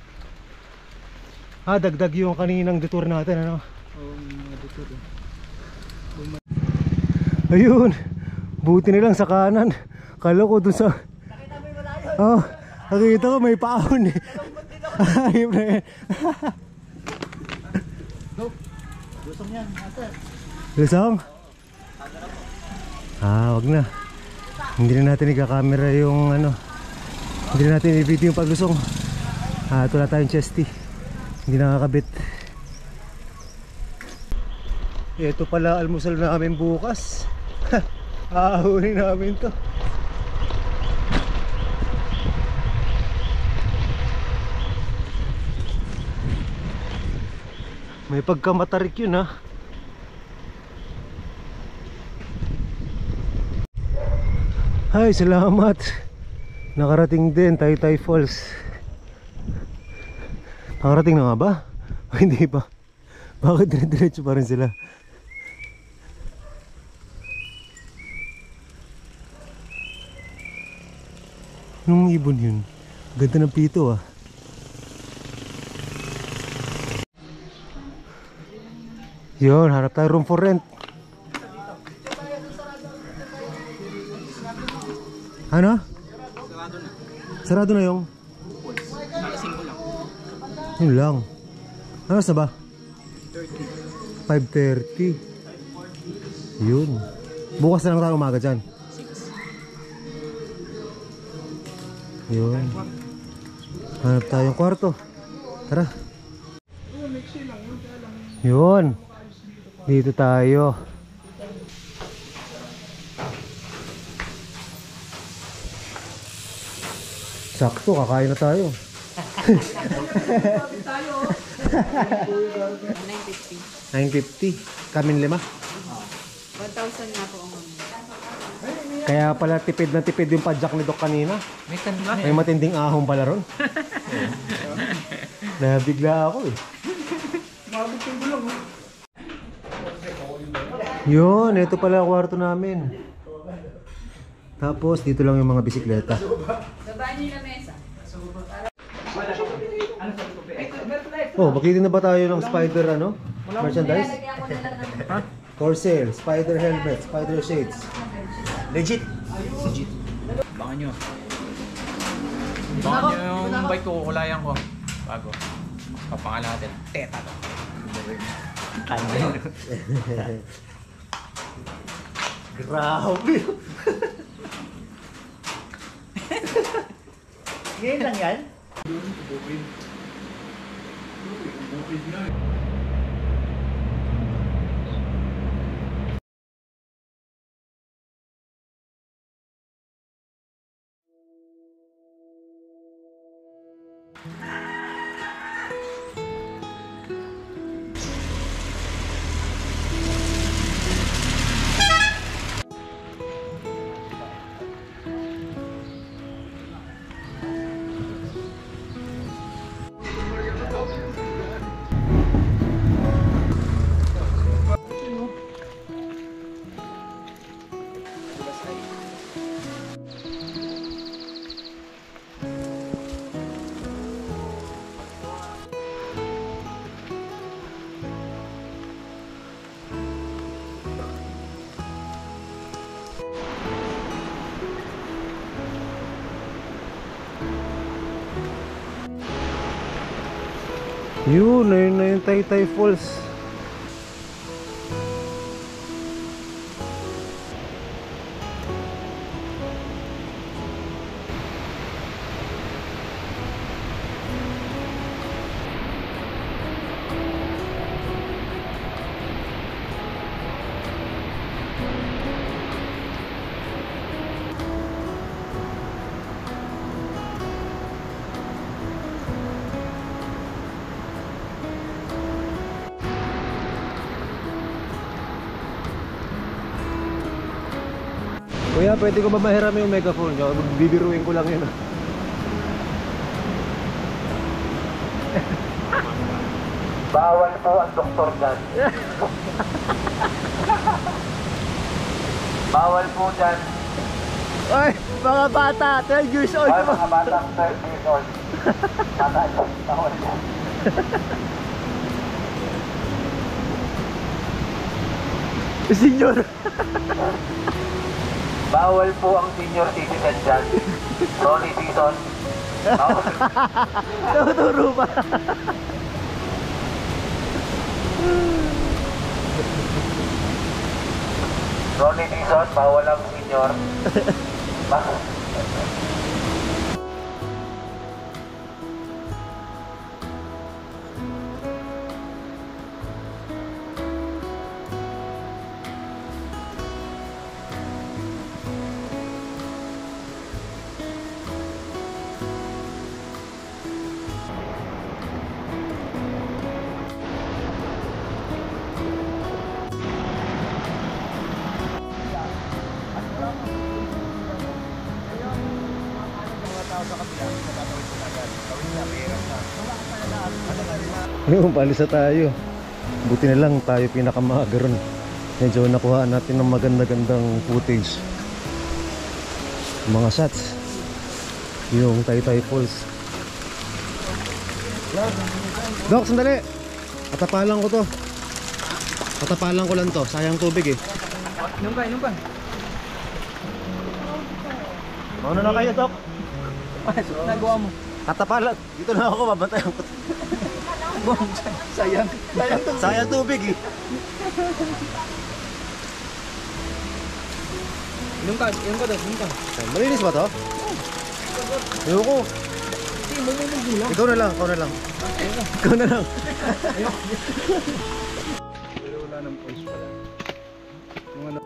Ah, dagdag yung kaninang detour natin, ano? Mga dito rin. Ayun, buti nilang sa kanan. Kala ko dun sa... Oh, nakita ko may paahon, eh. Ayun na yan. Lusong yan, master. Lusong? Ah, wag na. Hindi na natin ika-camera yung ano. Hindi na natin i-video yung paglusong. Ah, ito na tayong chesty. Hindi nakakabit. Ito pala almusal namin bukas. Aahunin namin to. May pagkamatarik yun, ha. Ay, salamat. Nakarating din Taytay Falls. Nakarating na nga ba? O hindi pa? Bakit dire-diretso pa rin sila? Anong ibon yun? Ganda ng pito, ah. Yun, harap tayo room for rent. Ano? Sarado na yung? Yun lang. Ano sa ba? 5:30. Yun. Bukas na lang tayo umaga dyan. Yun. Hanap tayong kwarto. Tara. Yun. Dito tayo. Sakto, kakain na tayo. 950. Kamin 5. 1,000 na po ang Kaya pala tipid na tipid yung padjak ni Doc kanina. May kanila. May matinding ahong pala ron. Nabigla ako, eh. Yun, ito pala ang kwarto namin. Tapos dito lang yung mga bisikleta. Baba niyo na mesa. Oh, bakitin na ba tayo ng spider ano? Merchandise? Lalagyan ko na lang ng... For sale, spider helmet, spider shades. Legit. Abangan nyo. Abangan nyo yung bike ko, kukulayan ko. Bago. Papangalan natin. Teta to. Grabe. Ngayon lang yan? Yun, ayun na yung Taytay Falls. Kuya, pwede ko ba mahiram yung megaphone nyo? Bibiruin ko lang yun. Bawal po ang doktor dyan. Bawal po dyan. Oy, mga bata, 12 years old. Ay, mga batang 12 years old. Bawal dyan. Senior. Bawal po ang senior citizen dyan. Ronnie Dizon. Bawal. Tuturo pa. Ronnie Dizon, bawal ang senior. Yung palisa tayo. Buti na lang tayo pinakamaaga ron. Medyo nakuha natin ng maganda-gandang footage. Mga shots. Yung Taytay Falls. Dok, sandali. Katapalan ko to. Katapalan ko lang to. Sayang tubig eh. Inom ka. Mauna na kayo, Dok. Nagawa mo. Katapalan. Dito na ako, babantay ako. Sayang tubig eh. Inom ka daw, inom ka. Malinis ba to? Ayoko. Ikaw na lang. Ikaw na lang. Pero wala ng pulse pala. Yung ano,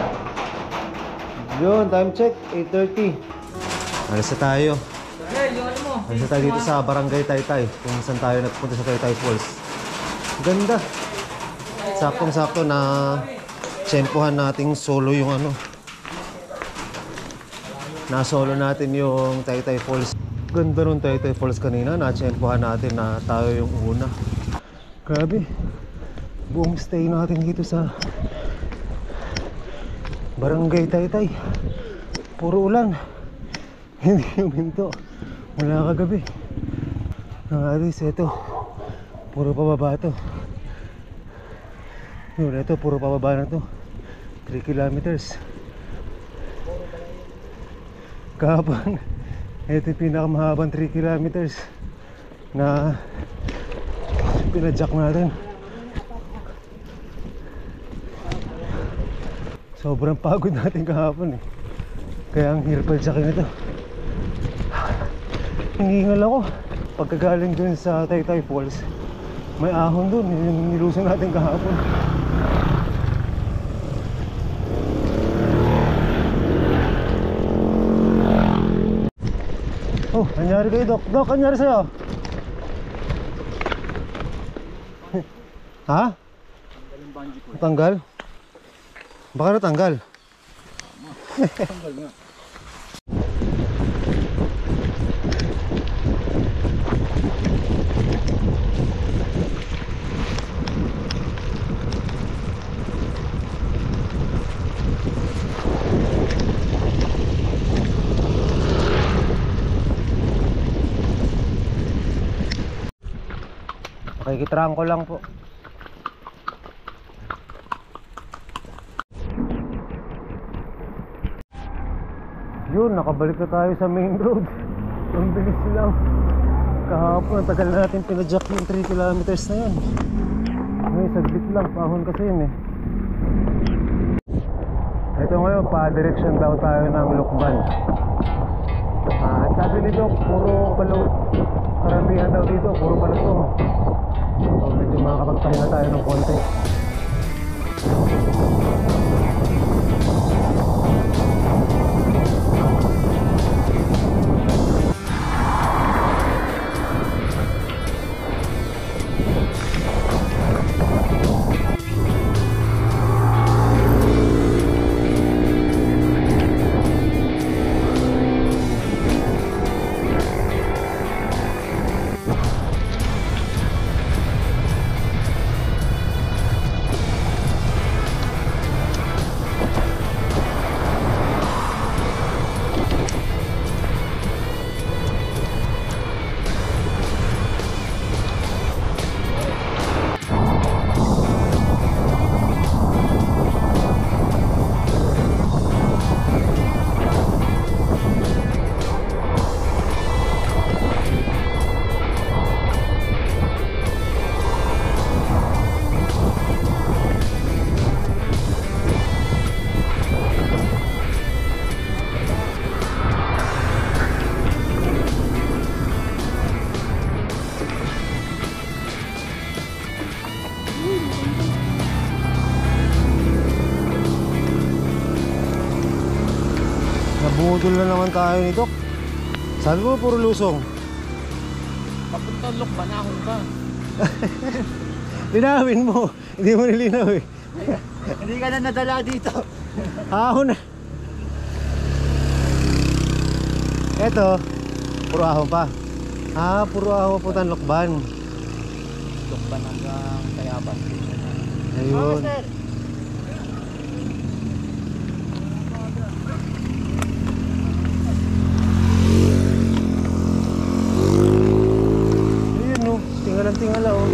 Yun, time check, 8:30. Alis na tayo. Alis na tayo dito sa Barangay Taytay, kung saan tayo nagpunta sa Taytay Falls. Ganda. Saktong-sakto na tsempohan nating solo yung ano. Na-solo natin yung Taytay Falls. Ganda nung Taytay Falls kanina, na-tsempohan natin na tayo yung una. Grabe. Buong stay natin dito sa Barangay Taytay. Puro ulan. Hindi huminto. Mula kagabi. Aris, ito. Puro pababa to. Yun, ito. Puro pababa na to. 3 kilometers. Kahapon. Ito yung pinakamahabang 3 kilometers na pinadyak natin. Sobrang pagod natin kahapon eh. Kaya ang hirap padyakin ito. Hinihingal ako. Pagkagaling dun sa Taytay Falls, may ahon dun. Yung nilusan natin kahapon. Oh, nangyari kayo, Doc. Doc, nangyari sa'yo? Ha? Natanggal? Baka natanggal. Tanggal nga. Pakikitraan ko lang po. Yun, nakabalik na tayo sa main road. Ang bilis lang. Kahapon, ang tagal na natin pinajack yung 3 kilometers na yun. Ngayon, saglit lang. Pahon kasi yun eh. Ito ngayon, pa-direction daw tayo ng Lukban. At sabi ni Doc, puro balot. Karamihan daw dito, puro balotong. So, medyo makakapagpahinga tayo ng konti. Nabudol na naman tayo ni Doc. Sabi mo puro lusong. Papunta Lukban, ahon ka. Linawin mo. Hindi mo nilinaw eh. Hindi ka na nadala dito. Ahon na. Eto, puro ahon pa. Ah, puro ahon po tan Lukban. Lukban hanggang Tayabas. Ayun. Ayun no, tingala oh.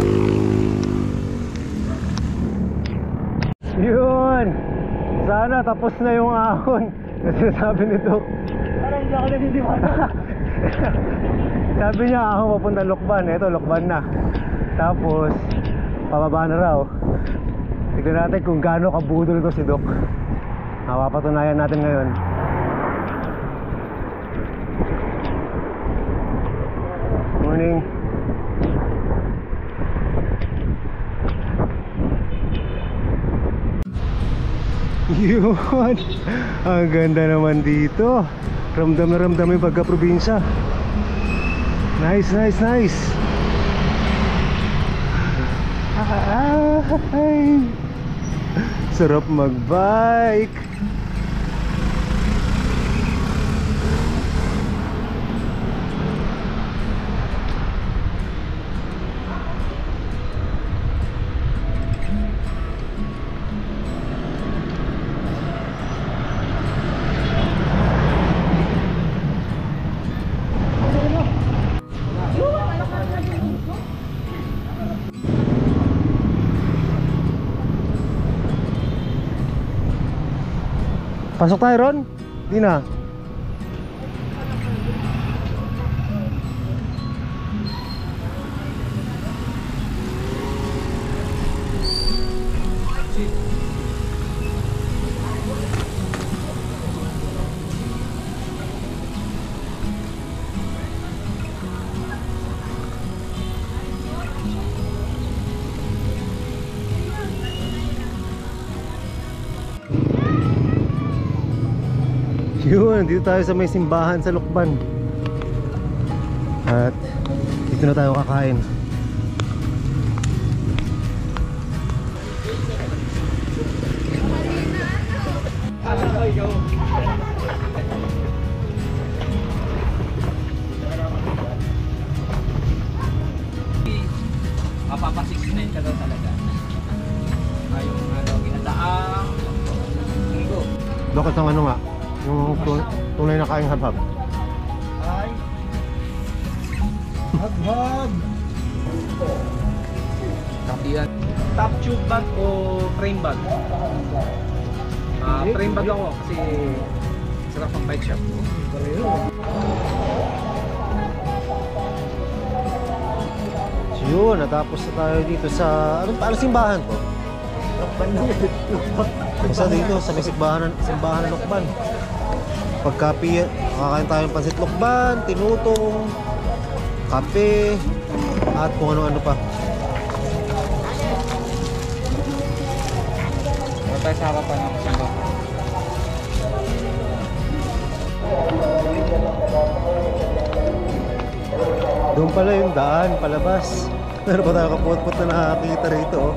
Yun. Sana tapos na yung ahon. Kasi sabi ni Doc. Parang hindi ako naniniwala. Sabi niya ahon papunta Lukban. Eto, Lukban na. Tapos pababa na raw. Tignan natin kung gaano kabudol ito si Doc. Mapapatunayan natin ngayon. Morning. Yun. Ang ganda naman dito. Ramdam na ramdam yung pagka-probinsya. Nice, nice, nice. Ay, sarap mag-bike. Pasok tayo ron? Di na. Yun, dito tayo sa may simbahan sa Lukban. At dito na tayo kakain. Mapapa 69 ka daw talaga. Yung ginataang linggo. Bakit ang ano nga? Yung tunay na kaing habhab. Ay. Hag-hag. Yan. Top tube bag o frame bag? Frame bag ako kasi sarap ang bike shop. So yun, natapos na tayo dito sa... Ano simbahan to? Isa dito sa may simbahan ng Lokban. Pagkapi, kakain tayo ng pansit Lokban, tinutong, kape, at kung ano-ano pa. Tayo sa harapan ng simbahan. Doon pala yung daan, palabas. Pero ba tayo kaput-put na nakakita rito, oh.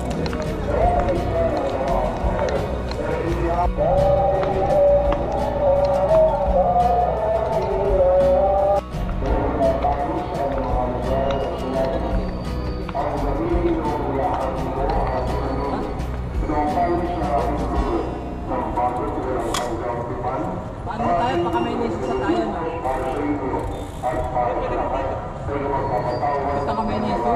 Ano tayo? Baka may nesis sa tayo, no? Basta ka may nesis.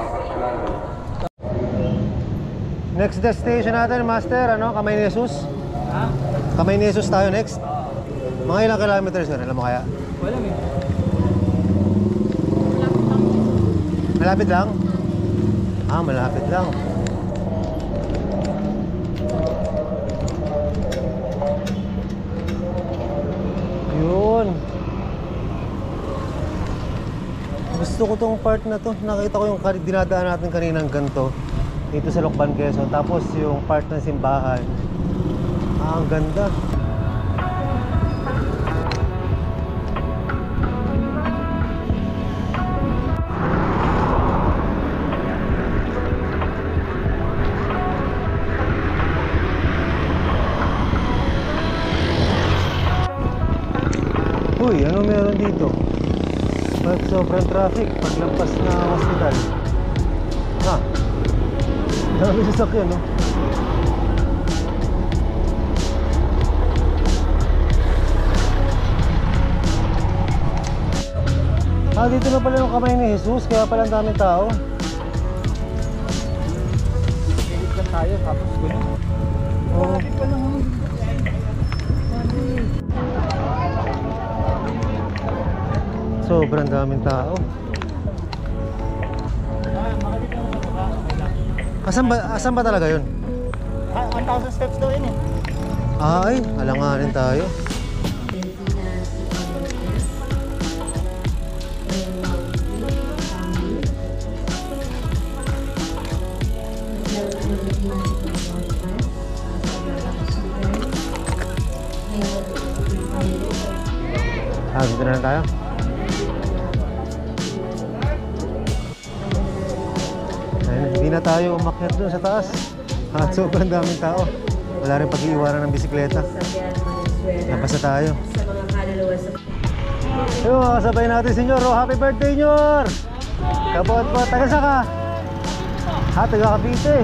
Next destination natin, Master, ano? Kamay ni Jesus? Ha? Kamay ni Jesus tayo next? Mga ilang kilometers yun, alam mo kaya? Wala eh. Malapit lang? Ah, malapit lang. Yun. Gusto ko tong part na to. Nakita ko yung dinadaan natin kaninang ganito dito sa Lokban, Quezon. Tapos yung part ng simbahan. Ah, ang ganda. Uy, ano meron dito? Pag sobrang traffic, paglampas na hospital. Ha? Dami sasakyan, no? Ah, dito na pala yung kamay ni Jesus, kaya pala ang daming tao. Edit lang tayo, tapos gano'n. Oo. Sobrang daming tao. Asan ba talaga yun? 1,000 steps daw yun eh. Ay, alanganin tayo. Ah, dito na lang tayo. Ayun, hindi na tayo umakyat doon sa taas. At sobrang daming tao. Wala rin pag-iiwanan ng bisikleta. Napasa tayo. Yo, kasabay natin si Nyor. Oh, happy birthday, Nyor! Kapot po. Taga sa ka? Ha, taga Cavite.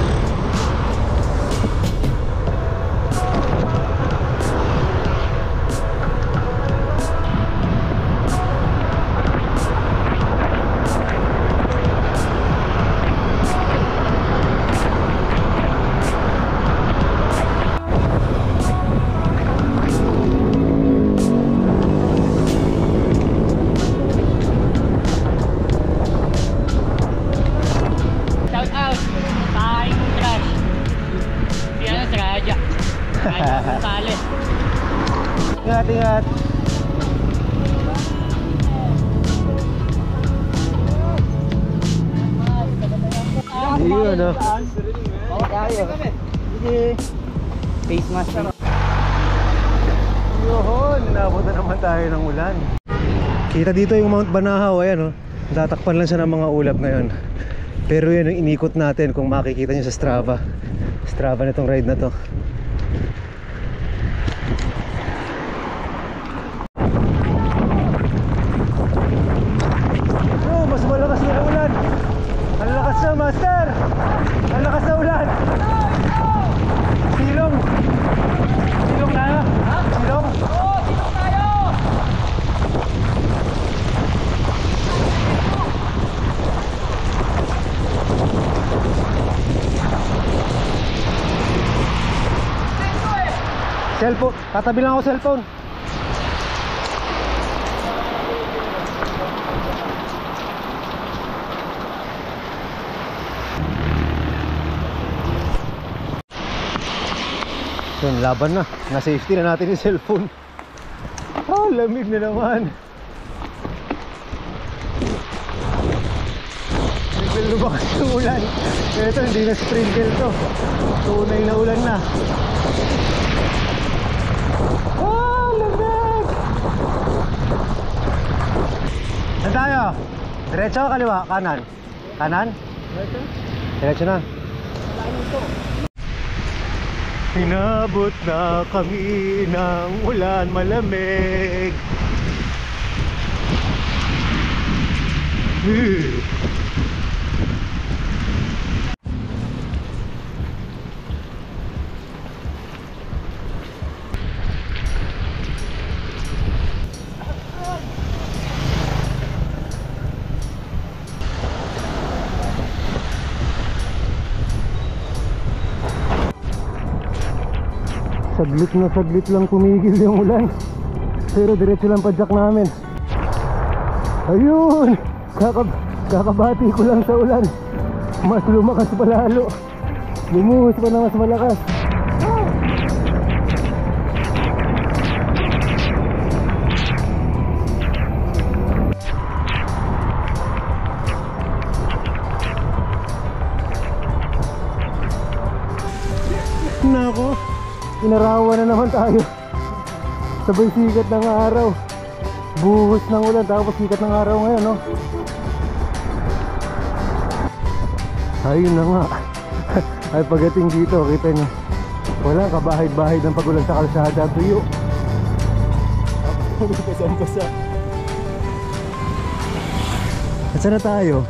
Shout out sa aking crush. Si ano, si Raja. Raja Gonzales. Ingat, ingat. Yun, ano? Tayo. Sige. Face mask. Yohon, inabot na naman tayo ng ulan. Kita dito yung Mount Banahaw, ayan oh. Tatakpan lang siya ng mga ulap ngayon. Pero yan yung inikot natin kung makikita nyo sa Strava nitong ride na to. Oh, mas malakas na ulan. Ang lakas na, master. Ang lakas na ulan. Silong. Silong tayo. Silong. Cellphone, tatabi lang ako cellphone. Yun, laban na. Na-safety na natin yung cellphone. Ah, lamig na naman. Biglang lumakas yung ulan. Ito, hindi na sprinkle to. Tunay na ulan na. Ah, lamig! Saan tayo? Diretso o kaliwa? Kanan? Kanan? Diretso na. Inabot na kami ng ulan malamig. Saglit lang tumigil yung ulan. Pero diretso lang padyak namin. Ayun! Kakabati ko lang sa ulan. Mas lumakas pa lalo. Lumuhos pa na mas malakas. Nako, inarawan na naman tayo. Sabay sikat ng araw. Buhos ng ulan tapos sikat ng araw ngayon, no? Ayun na nga. Ay pagdating dito, kita nyo, wala kabahid-bahid ng pagulan sa kalsada. Tuyo. Kasam-kasa. At saan na tayo?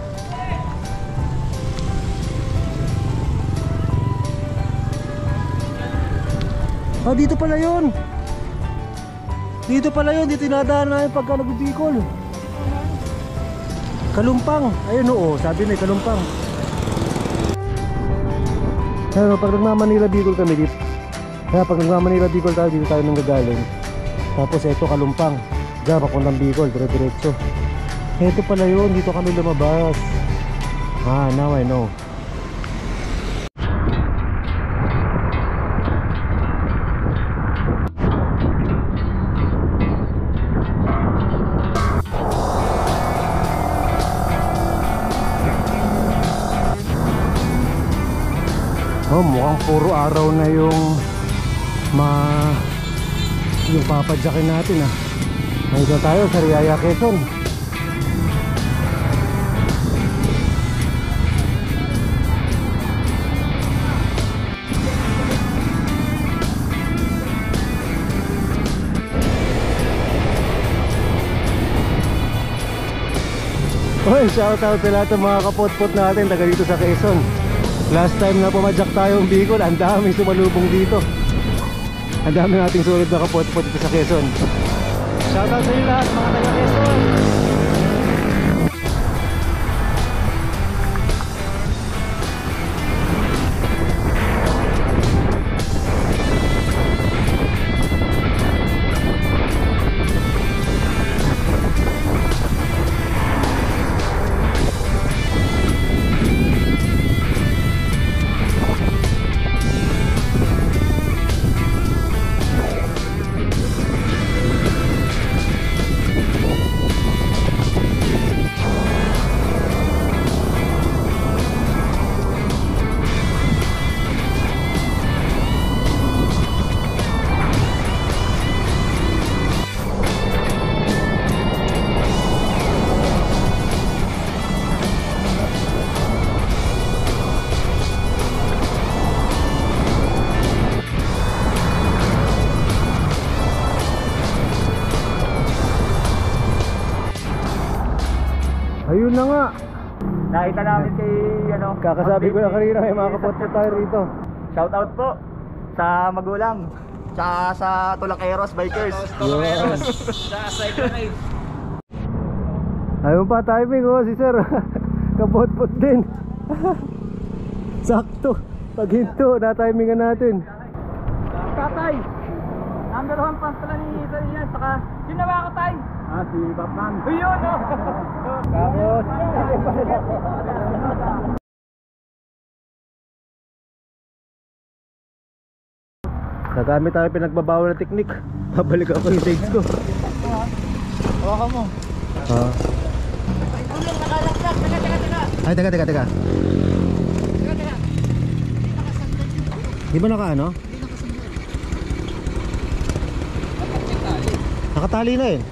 Oh, dito pala yun. Dito pala yun. Dito inadaan namin pagka nagbibikol. Kalumpang. Ayun oo, sabi na Kalumpang. Kaya pag nagmamanila Bicol kami dito. Kaya pag nagmamanila Bicol tayo, dito tayo nang gagaling. Tapos eto Kalumpang. Diyan papuntang Bicol, dire-diretso. Eto pala yun, dito kami lumabas. Ah, now I know. Oh, mukhang puro araw na yung papadyakin natin ah. Nandito tayo sa Riaya, Quezon. Oy, shoutout sa lahat ng mga kapot-pot natin taga dito sa Quezon. Last time na pumadyak tayong Bicol, ang daming sumalubong dito. Ang dami nating sulit na kapot-pot dito sa Quezon. Shoutout sa inyo lahat mga taga Quezon. na nga. Nakita namin kay ano. Kakasabi ko na kanina may mga kapot tayo rito. Shout out po sa magulang. Tsaka sa Tulakeros Bikers. Yes. Sa cycle ride. Ayun pa timing oh si sir. Kapot-pot din. Sakto. Pag hinto, na-timingan natin. Tatay! Number 1 fans pala ni Isa yan. Saka, sino ba ako, tay? Si Batman. Yun, no? Tapos Nagamit tayo pinagbabawal na teknik. Babalik ako yung stage ko. hawakan mo. Ay, teka. Di ba naka ano? Nakatali na eh.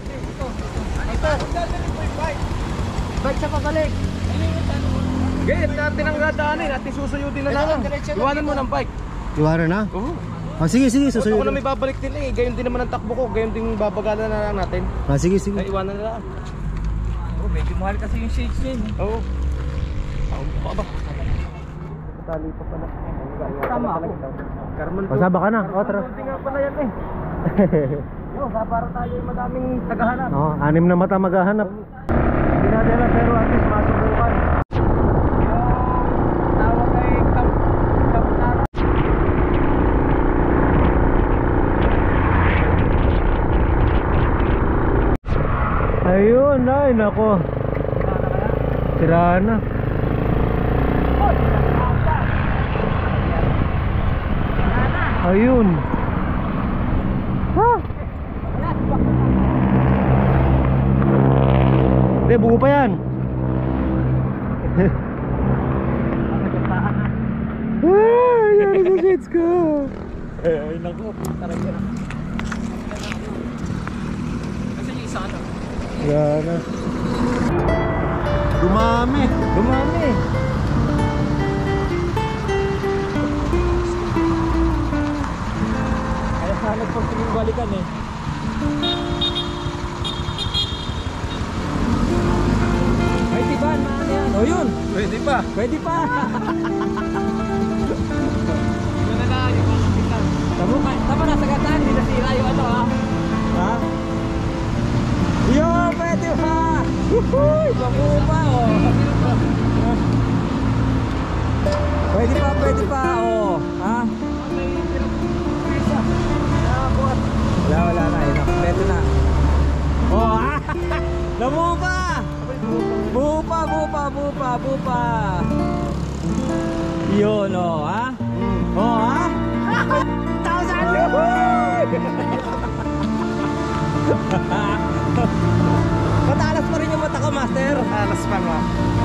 Bike siya pabalik. Ganyan, tinanggadaanin at susuyudin na lang. Iwanan mo ng bike. Iwanan na? Oo. Ah, sige, susunod. Ako na may babalik din eh. Gayon din naman ang takbo ko. Gayon din babagalan na lang natin. Ah, sige. Ay, iwanan na lang. Oh, medyo mahal kasi yung shades niya. Oo. Ako ba? Tali pa pala. Tama ako. Carmen po. Pasaba ka na. O, tara. Hindi nga pala yan eh. Yo, para tayo yung madaming tagahanap. Oo, 6 na mata maghahanap. Hindi natin alam pero at least masubukan. Yung tawag ay Kaputara. Ayun, ay nako. Sira na. Ayun. Ha? Hindi, buo pa yan. Ay, yari sa shades ko. Ay, naku. Talaga. Kasi yung isa ano? Yan na. Dumami. Kaya sana pagtingin balikan eh. Ay, tiban, maano yan? O yun! Pwede pa. Pwede pa! Yun na lang, yung mga kapitan. Tama na sa gataan, hindi nasira yung ano ha? Ha? Yun, pwede pa! Wuhuy! Bago pa oh! Pwede pa oh! Ha? Wala na, yun na. Kompleto na. Oh ha? Nabuo pa! Buo pa! Yun oh ha? Oh ha? 1,000! Matalas pa rin yung mata ko, master. Matalas pa nga.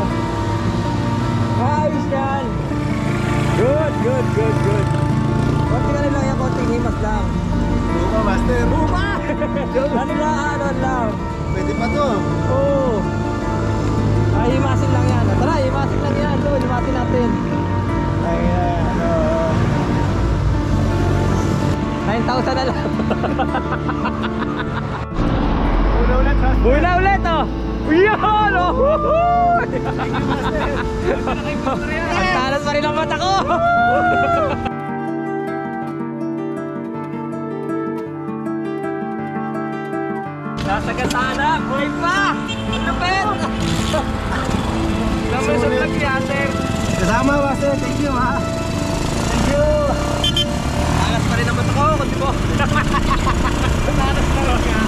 Ayos yan. Good. Konti ka rin lang yan, konting himas lang. Buka, master. Buka! Ano lang. Pwede pa to. Oo. Ay, himasin lang yan. Tara, himasin lang yan. Doon, himasin natin. Ay, 9,000 na lang. Una ulit, master. Una ulit, oh! Yun, oh! Ang talas pa rin ang mata ko! Nasa kasana, buhay pa! Ang lupit! Ilang mo sa vlog niya, sir? Kasama, master. Thank you, ha. Thank you! Talas pa rin ang mata ko, kundi po. Talas pa rin nga.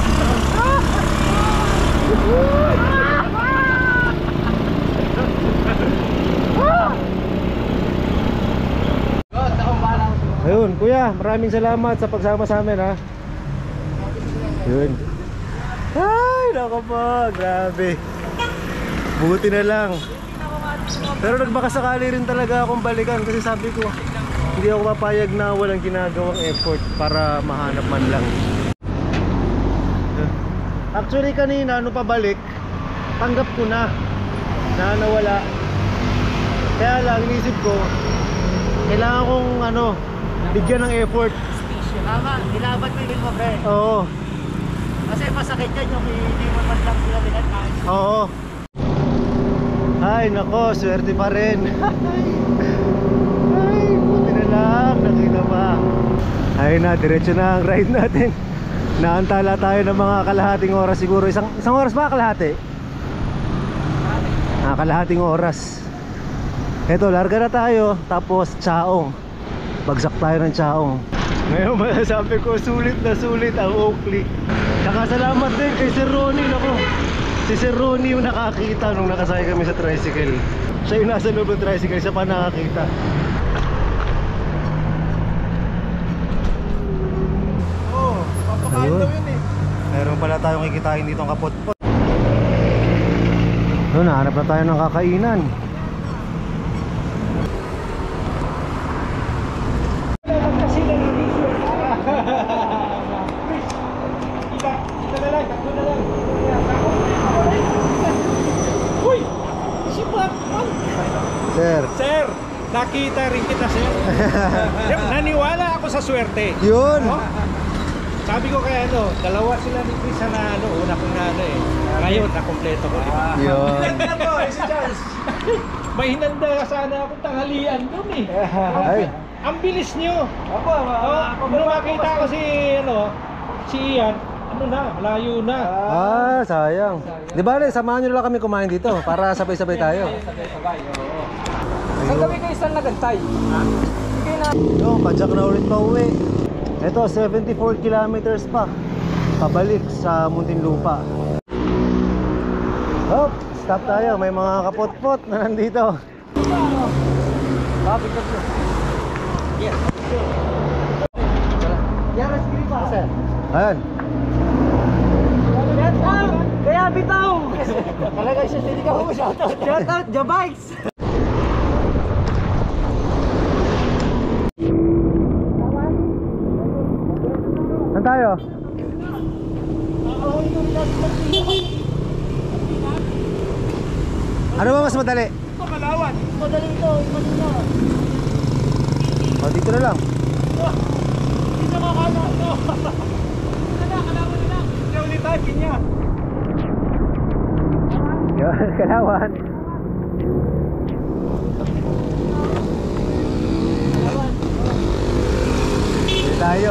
Ayun, kuya, maraming salamat sa pagsama sa amin ha. Yun. Ay, nako po, grabe. Buti na lang. Pero nagbakasakali rin talaga akong balikan kasi sabi ko, hindi ako papayag na walang ginagawang effort para mahanap man lang. Actually kanina, nung pabalik, tanggap ko na nawala. Kaya lang, inisip ko, kailangan kong bigyan ng effort. Tama, nilaban mo yung mo, pre. Oo. Kasi masakit yan yung hindi mo man lang sila binatay. Oo. Ay nako, swerte pa rin. Ay, buti na lang, nakita pa. Ayun na, diretso na ang ride natin. Naantala tayo ng mga kalahating oras siguro. Isang oras ba kalahati? Kalahating oras. Eto, larga na tayo. Tapos Chaong. Bagsak tayo ng Chaong. Ngayon masasabi ko, sulit na sulit ang Oakley. Saka salamat din kay Sir Ronnie. Nako, si Sir Ronnie yung nakakita nung nakasakay kami sa tricycle. Siya yung nasa loob ng tricycle, siya pa nakakita. Papakain daw yun eh. Meron pala tayong kikitain dito ang kapot-pot. Doon, nahanap na tayo ng kakainan. Uy! Si Batman! Sir, Sir, nakita rin kita, sir. Naniwala ako sa swerte. yun! Sabi ko kaya dalawa sila ni Chris na una kong eh. Ngayon, nakompleto ko, di ba? Yun. Hinanda ko, si Charles. May hinanda sana akong tanghalian doon eh. Ay. Ang bilis nyo. Nung makita ko si Ian, malayo na. Sayang. Di ba, samahan nyo na lang kami kumain dito para sabay-sabay tayo. Ang gabi kayo saan nagantay? Yung, padyak na ulit pa uwi. Ito, 74 kilometers pa pabalik sa Muntinlupa. Oh, stop tayo. May mga kapot-pot na nandito. Ayan. Kaya bitaw! Talaga siya, hindi ka mo shoutout. Shoutout, Jabikes! Saan tayo? Ano ba mas madali? Kalawan. Madali ito, madali. O, dito na lang. Hindi na makakano. Kalawan na lang. Hindi ulit takin niya. Yun, Kalawan. Dito tayo.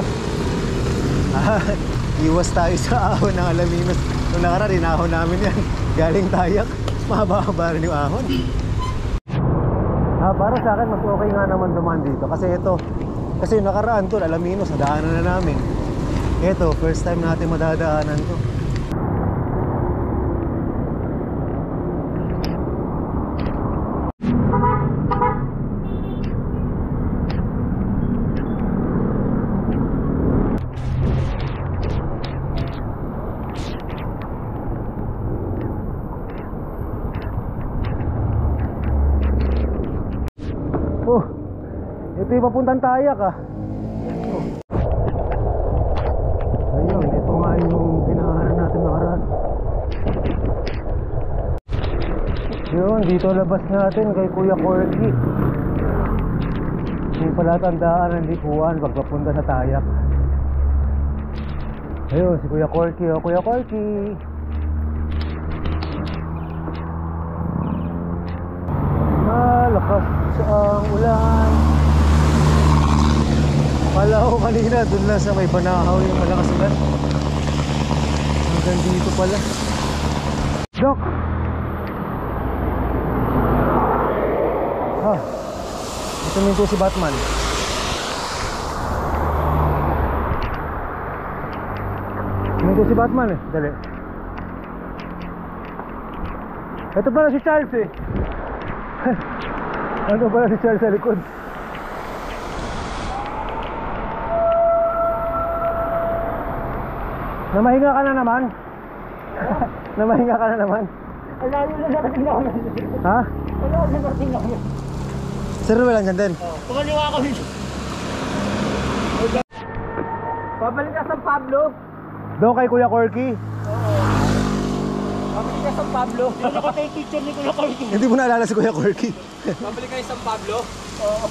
Iwas tayo sa ahon ng Alaminos. Nung nakaraan, inahon namin yan. Galing Tayak. Mahaba-haba rin yung ahon. Para sa akin, mas okay nga naman dumaan dito. Kasi yung nakaraan to, Alaminos, nadaanan na namin. Ito, first time natin madadaanan to. Oh, ito yung papuntang Tayak Ayun, ito nga yung pinangalan natin nakaraan. Yun, dito labas natin kay Kuya Corky. Yung pala tandaan ng likuan pag papunta sa Tayak. Ayun, si Kuya Corky. O, Kuya Corky. Malakas ang ulan. Kala ko kanina dun lang sa may Banahaw yung malakas ulan. Hanggang dito pala. Doc! Ito minto si Batman. Minto si Batman eh. Dali. Ito pala si Charles eh. Ano pala si Charles sa likod? Namahinga ka na naman? Namahinga ka na naman? Alayo na narating ako. Ha? Alayo na narating ako. Sir Ruel, andyan din? Pumaliwa kami. Pabalik ka San Pablo. Doon kay Kuya Corky? Pabalik ka San Pablo. Hindi ko tayo picture ni Kuya Corky. Hindi mo naalala si Kuya Corky. Pabalik kayo San Pablo? Oo.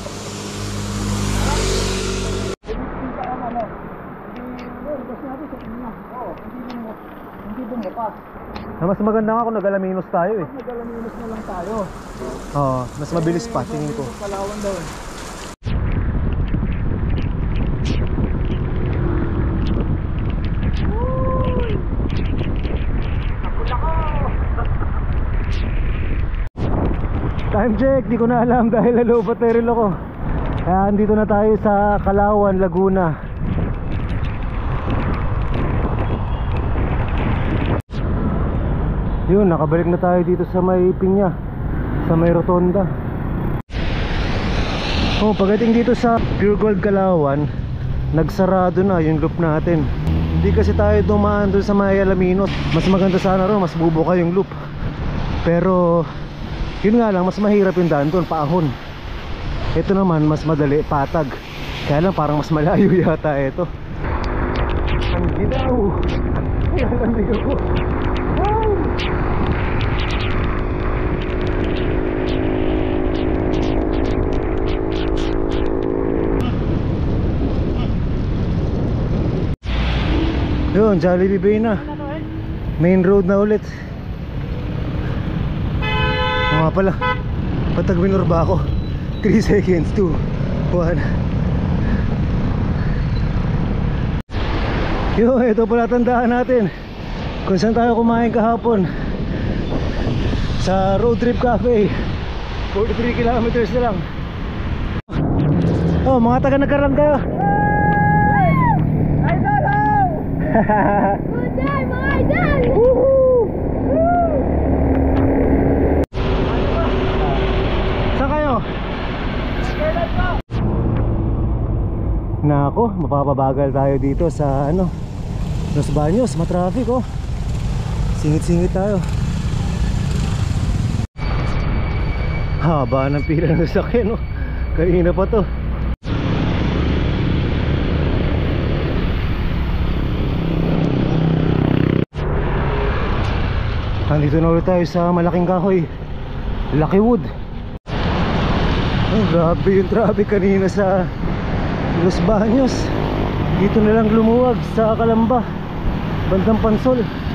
Hindi hindi bumuka. Mas maganda nga kung nag-Alaminos tayo eh. Nag-Alaminos na lang tayo. Oo, mas mabilis pa tingin ko. Palawan daw eh. Time check, di ko na alam dahil low battery ako. Kaya andito na tayo sa Kalawan, Laguna. Yun, nakabalik na tayo dito sa may Pinya, sa may Rotonda. Oh, pagdating dito sa Pure Gold Kalawan, nagsarado na yung loop natin. Hindi kasi tayo dumaan doon sa may Alaminos. Mas maganda sana ron, mas bubuka yung loop. Pero yun nga lang, mas mahirap yung daan doon, paahon. Ito naman, mas madali, patag. Kaya lang parang mas malayo yata ito. Ang ginaw. Ay, ang ligaw ko. Yun, Jollibee Bay na. Main road na ulit. Nga pala, patag binurba ako. 3 seconds, 2, 1. Yo, ito pala tandaan natin kung saan tayo kumain kahapon. Sa Road Trip Cafe. 43 kilometers na lang. Oh, mga taga Nagkarang kayo. Good day, mga idol! Saan kayo? Nako, mapapabagal tayo dito sa Los Baños, matraffic oh. Singit-singit tayo. Haba ng pila ng sasakyan oh. Kanina pa to. Nandito na ulit tayo sa malaking kahoy, Lucky Wood. Oh, grabe yung traffic kanina sa Los Baños. Dito na lang lumuwag sa Calamba, bandang Pansol.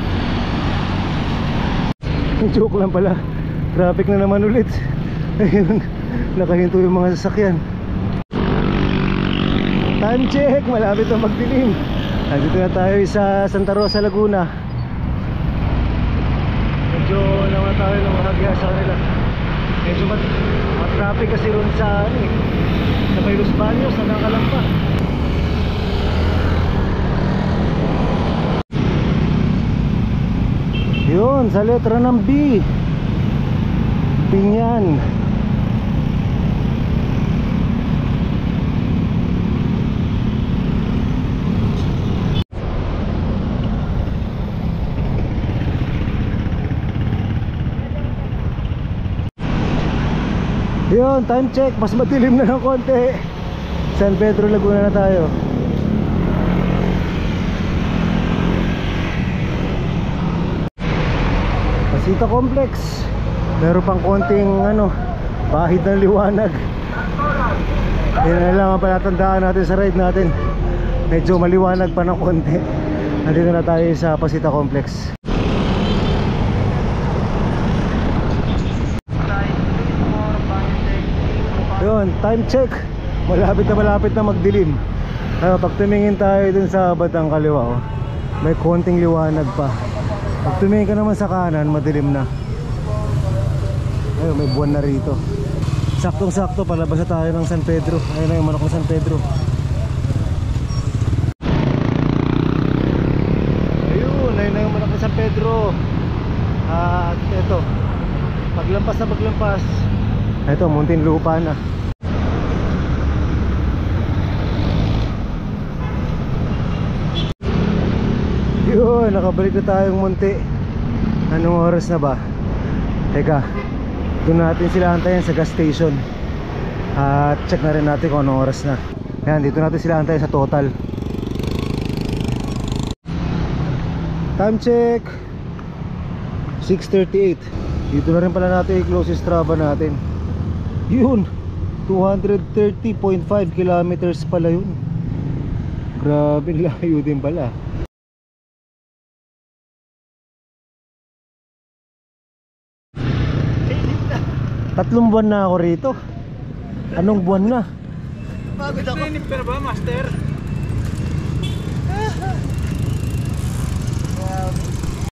Joke lang pala, traffic na naman ulit. Ayun, nakahinto yung mga sasakyan. Time check, malapit na magdilim. Nandito na tayo sa Santa Rosa, Laguna. Medyo naman tayo ng mahagya sa kanila. Medyo traffic kasi ron sa sa may Los Baños, sa Calamba. Yun, sa letra ng B, Binyan. Yun, time check, mas madilim na ng konti. San Pedro, Laguna na tayo. Pasita Complex. Meron pang konting bahid ng liwanag. Yan na lang ang palatandaan natin sa ride natin. Medyo maliwanag pa ng konti. Nandito na tayo sa Pasita Complex. Yun, time check. Malapit na magdilim. Pag tumingin tayo dun sa batang kaliwa may konting liwanag pa. Pag tumingin ka naman sa kanan, madilim na. Ayun, may buwan na rito. Saktong sakto, palabas na tayo ng San Pedro. Ayun na yung manok ng San Pedro. Ayun na yung manok ng San Pedro. At eto, paglampas na paglampas, eto, Muntinlupa na. Yun, nakabalik na tayong Munti. Anong oras na ba? Teka, doon natin sila antayin sa gas station. At check na rin natin kung anong oras na. Ayan, dito natin sila antayin sa Total. Time check 6:38. Dito na rin pala natin i-close yung Strava natin. Yun, 230.5 kilometers pala yun. Grabe, layo din pala. 3 buwan na ako rito. Anong buwan na? Pagod ako. Training pa ba, master?